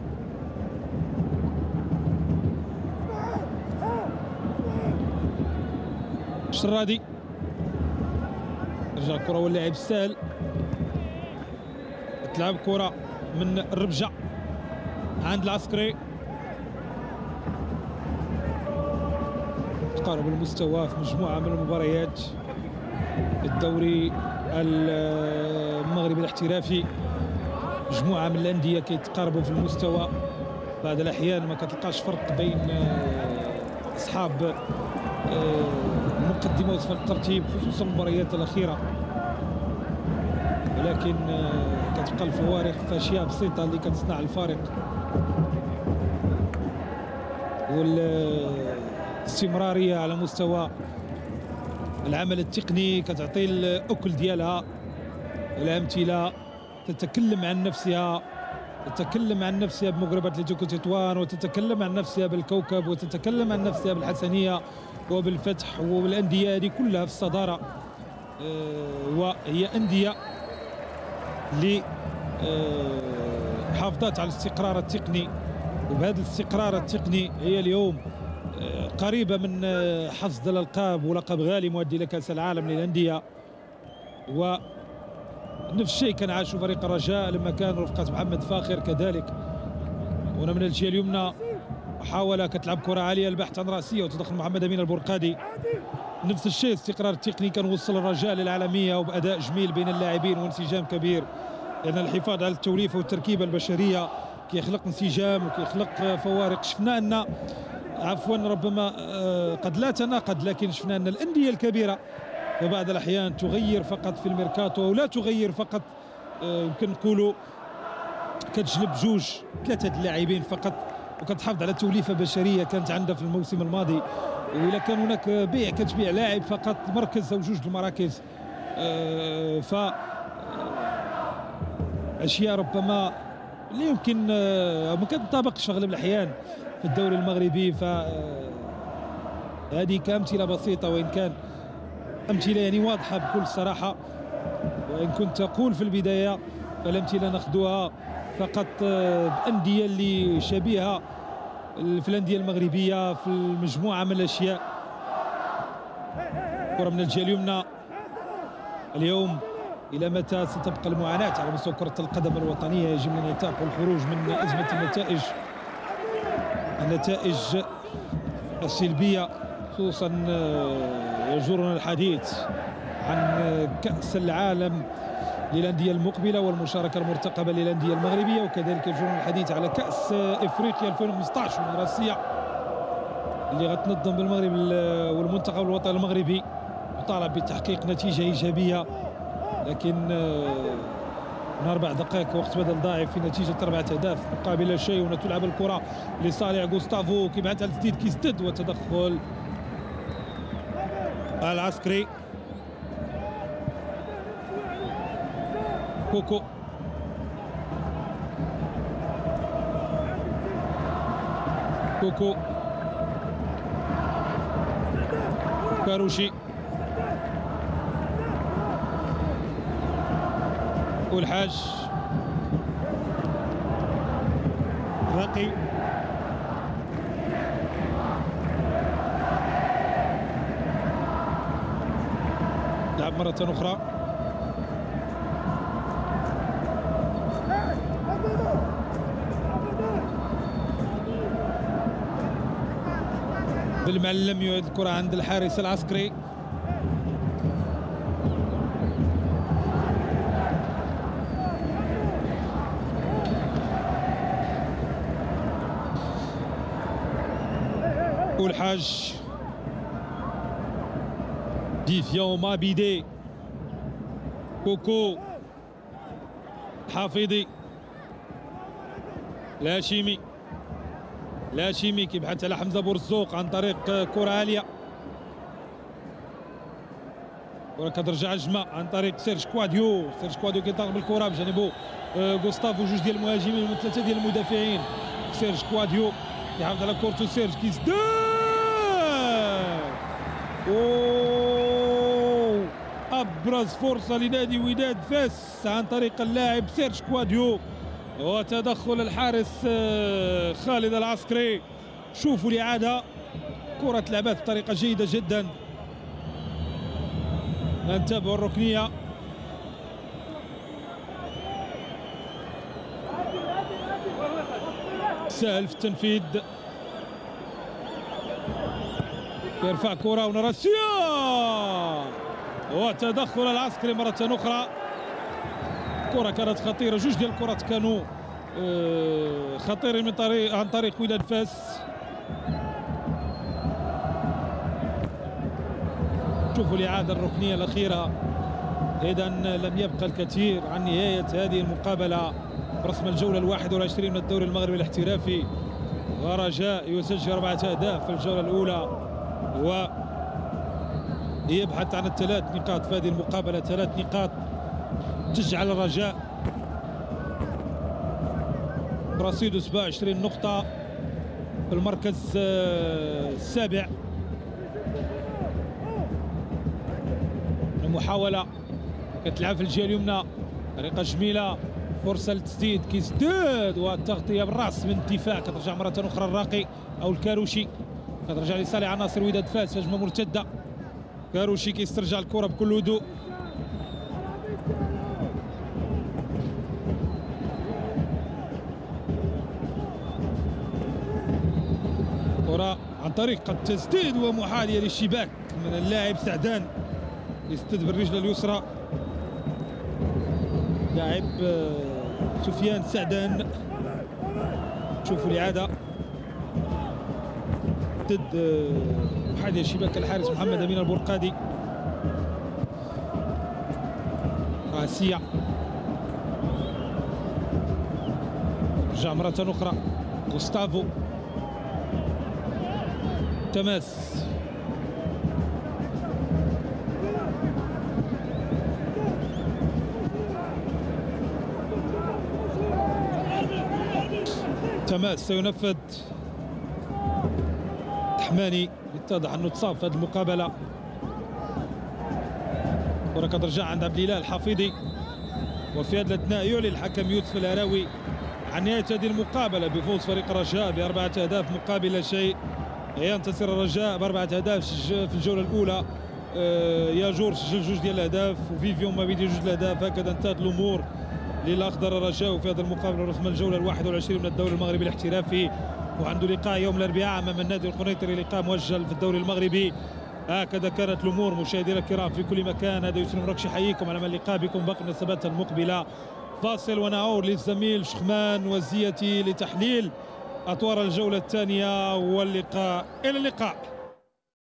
الشرادي رجع الكره واللاعب السهل، تلعب كره من الربجه عند العسكري. تقارب المستوى في مجموعه من المباريات الدوري المغربي الاحترافي. مجموعه من الانديه كيتقاربوا في المستوى، بعض الاحيان ما كتلقاش فرق بين اصحاب المقدمه وصف الترتيب خصوصا المباريات الاخيره، ولكن كتبقى الفوارق في اشياء بسيطه اللي كتصنع الفارق، والاستمراريه على مستوى العمل التقني كتعطي الاكل ديالها. الامثله تتكلم عن نفسها، بمغربة ليتوكو تطوان، وتتكلم عن نفسها بالكوكب، وتتكلم عن نفسها بالحسنيه وبالفتح، والانديه هذه كلها في الصداره، وهي انديه اللي حافظت على الاستقرار التقني، وبهذا الاستقرار التقني هي اليوم قريبه من حصد الالقاب ولقب غالي مؤدي لكاس العالم للانديه. ونفس الشيء كان عاشوا فريق الرجاء لما كان رفقه محمد فاخر كذلك. هنا من الجهه اليمنى محاوله كتلعب كره عاليه البحث عن راسيه وتدخل محمد امين البرقادي. نفس الشيء استقرار التقني كان وصل الرجاء للعالميه وباداء جميل بين اللاعبين وانسجام كبير، لان الحفاظ على التوليفه والتركيبه البشريه كيخلق انسجام وكيخلق فوارق. شفنا ان ربما قد لا تناقض، لكن شفنا ان الانديه الكبيره في بعض الاحيان تغير فقط في الميركاتو، ولا تغير فقط، يمكن نقولوا كتجلب جوج ثلاثه اللاعبين فقط، وكتحافظ على توليفه بشريه كانت عندها في الموسم الماضي. واذا كان هناك بيع كتبيع لاعب فقط مركز او جوج المراكز، ف اشياء ربما اللي يمكن ما كتنطبقش في اغلب الاحيان في الدوري المغربي. هذه كامثله بسيطه، وان كان امثله يعني واضحه بكل صراحه، وان كنت اقول في البدايه فالامثله ناخذوها فقط بانديه اللي شبيهه في الانديه المغربيه في المجموعه من الاشياء. كره من الجهه اليمنى. اليوم الى متى ستبقى المعاناه على مستوى كره القدم الوطنيه؟ يجب الانعتاق والخروج من ازمه النتائج السلبيه، خصوصا يجرنا الحديث عن كأس العالم للأندية المقبلة والمشاركة المرتقبة للأندية المغربية، وكذلك يجرنا الحديث على كأس إفريقيا 2015 المدرسية اللي غتنظم بالمغرب والمنتخب الوطني المغربي، يطالب بتحقيق نتيجة إيجابية، لكن من 4 دقائق وقت بدل ضاعف في نتيجة 4 أهداف مقابل لا شيء. وتلعب الكرة لصالح غوستافو كيبعثها للسديد كيسدد، وتدخل العسكري. كوكو كاروشي والحاج راقي لعب مرة أخرى. بالمعلم يعيد الكرة عند الحارس العسكري. والحاج ديفيون مابيدي كوكو حافظي لاشيمي كيبحث على حمزه بورزوق عن طريق كره عاليه، كره كترجع جمع عن طريق سيرج كواديو كيطلق بالكره بجانبه غوستافو، جوج ديال المهاجمين من ثلاثه ديال المدافعين. سيرج كواديو كيحافظ على كورتو، سيرج كيزداد ابرز فرصه لنادي وداد فاس عن طريق اللاعب سيرج كواديو وتدخل الحارس خالد العسكري. شوفوا الاعاده، كره لعبت بطريقه جيده جدا. نتابع الركنيه، سهل في التنفيذ، يرفع كره ونراسيا وتدخل العسكري مرة أخرى. كرة كانت خطيرة، جوج ديال الكرات كانوا خطيرين عن طريق وداد فاس. شوفوا الإعادة الركنية الأخيرة. إذا لم يبقى الكثير عن نهاية هذه المقابلة برسم الجولة 21 من الدوري المغربي الاحترافي، ورجاء يسجل 4 أهداف في الجولة الأولى ويبحث عن الثلاث نقاط في هذه المقابلة. 3 نقاط تجعل الرجاء رصيده 27 نقطة في المركز السابع. المحاولة كتلعب في الجهة اليمنى، طريقة جميلة، فرصة للتسديد، كيزداد والتغطية بالراس من الدفاع، كترجع مرة أخرى الراقي أو الكاروشي، كترجع لصالح عناصر وداد فاس. هجمة مرتدة، كاروشي كيسترجع الكرة بكل هدوء، كرة عن طريق التسديد ومحاولة للشباك من اللاعب سعدان، يسدد بالرجل اليسرى لاعب سفيان سعدان. شوفوا الإعادة، ضد محاولة شباك الحارس محمد أمين البرقادي. راسية رجع مرة أخرى غوستافو، تماس سينفذ تحماني، يتضح انه تصاب في هذه المقابله. كره كترجع عند عبد الاله الحفيظي، وفي هذا الاثناء يعلن الحكم يوسف الهراوي عن نهايه هذه المقابله بفوز فريق الرجاء ب4 أهداف مقابل لا شيء. ينتصر الرجاء ب4 أهداف في الجوله الاولى. ياجور سجل 2 ديال الاهداف وفيفيون مابيدي 2 الاهداف. هكذا انتهت الامور للاخضر الرجاء في هذه المقابله رسم الجوله 21 من الدوري المغربي الاحترافي، وعنده لقاء يوم الاربعاء امام النادي القنيطري، لقاء مؤجل في الدوري المغربي. هكذا كانت الامور مشاهدينا الكرام في كل مكان. هذا يسلم ركش يحييكم على اللقاء بكم باقي المناسبات المقبله. فاصل ونعود للزميل شخمان وزيتي لتحليل اطوار الجوله الثانيه واللقاء. الى اللقاء.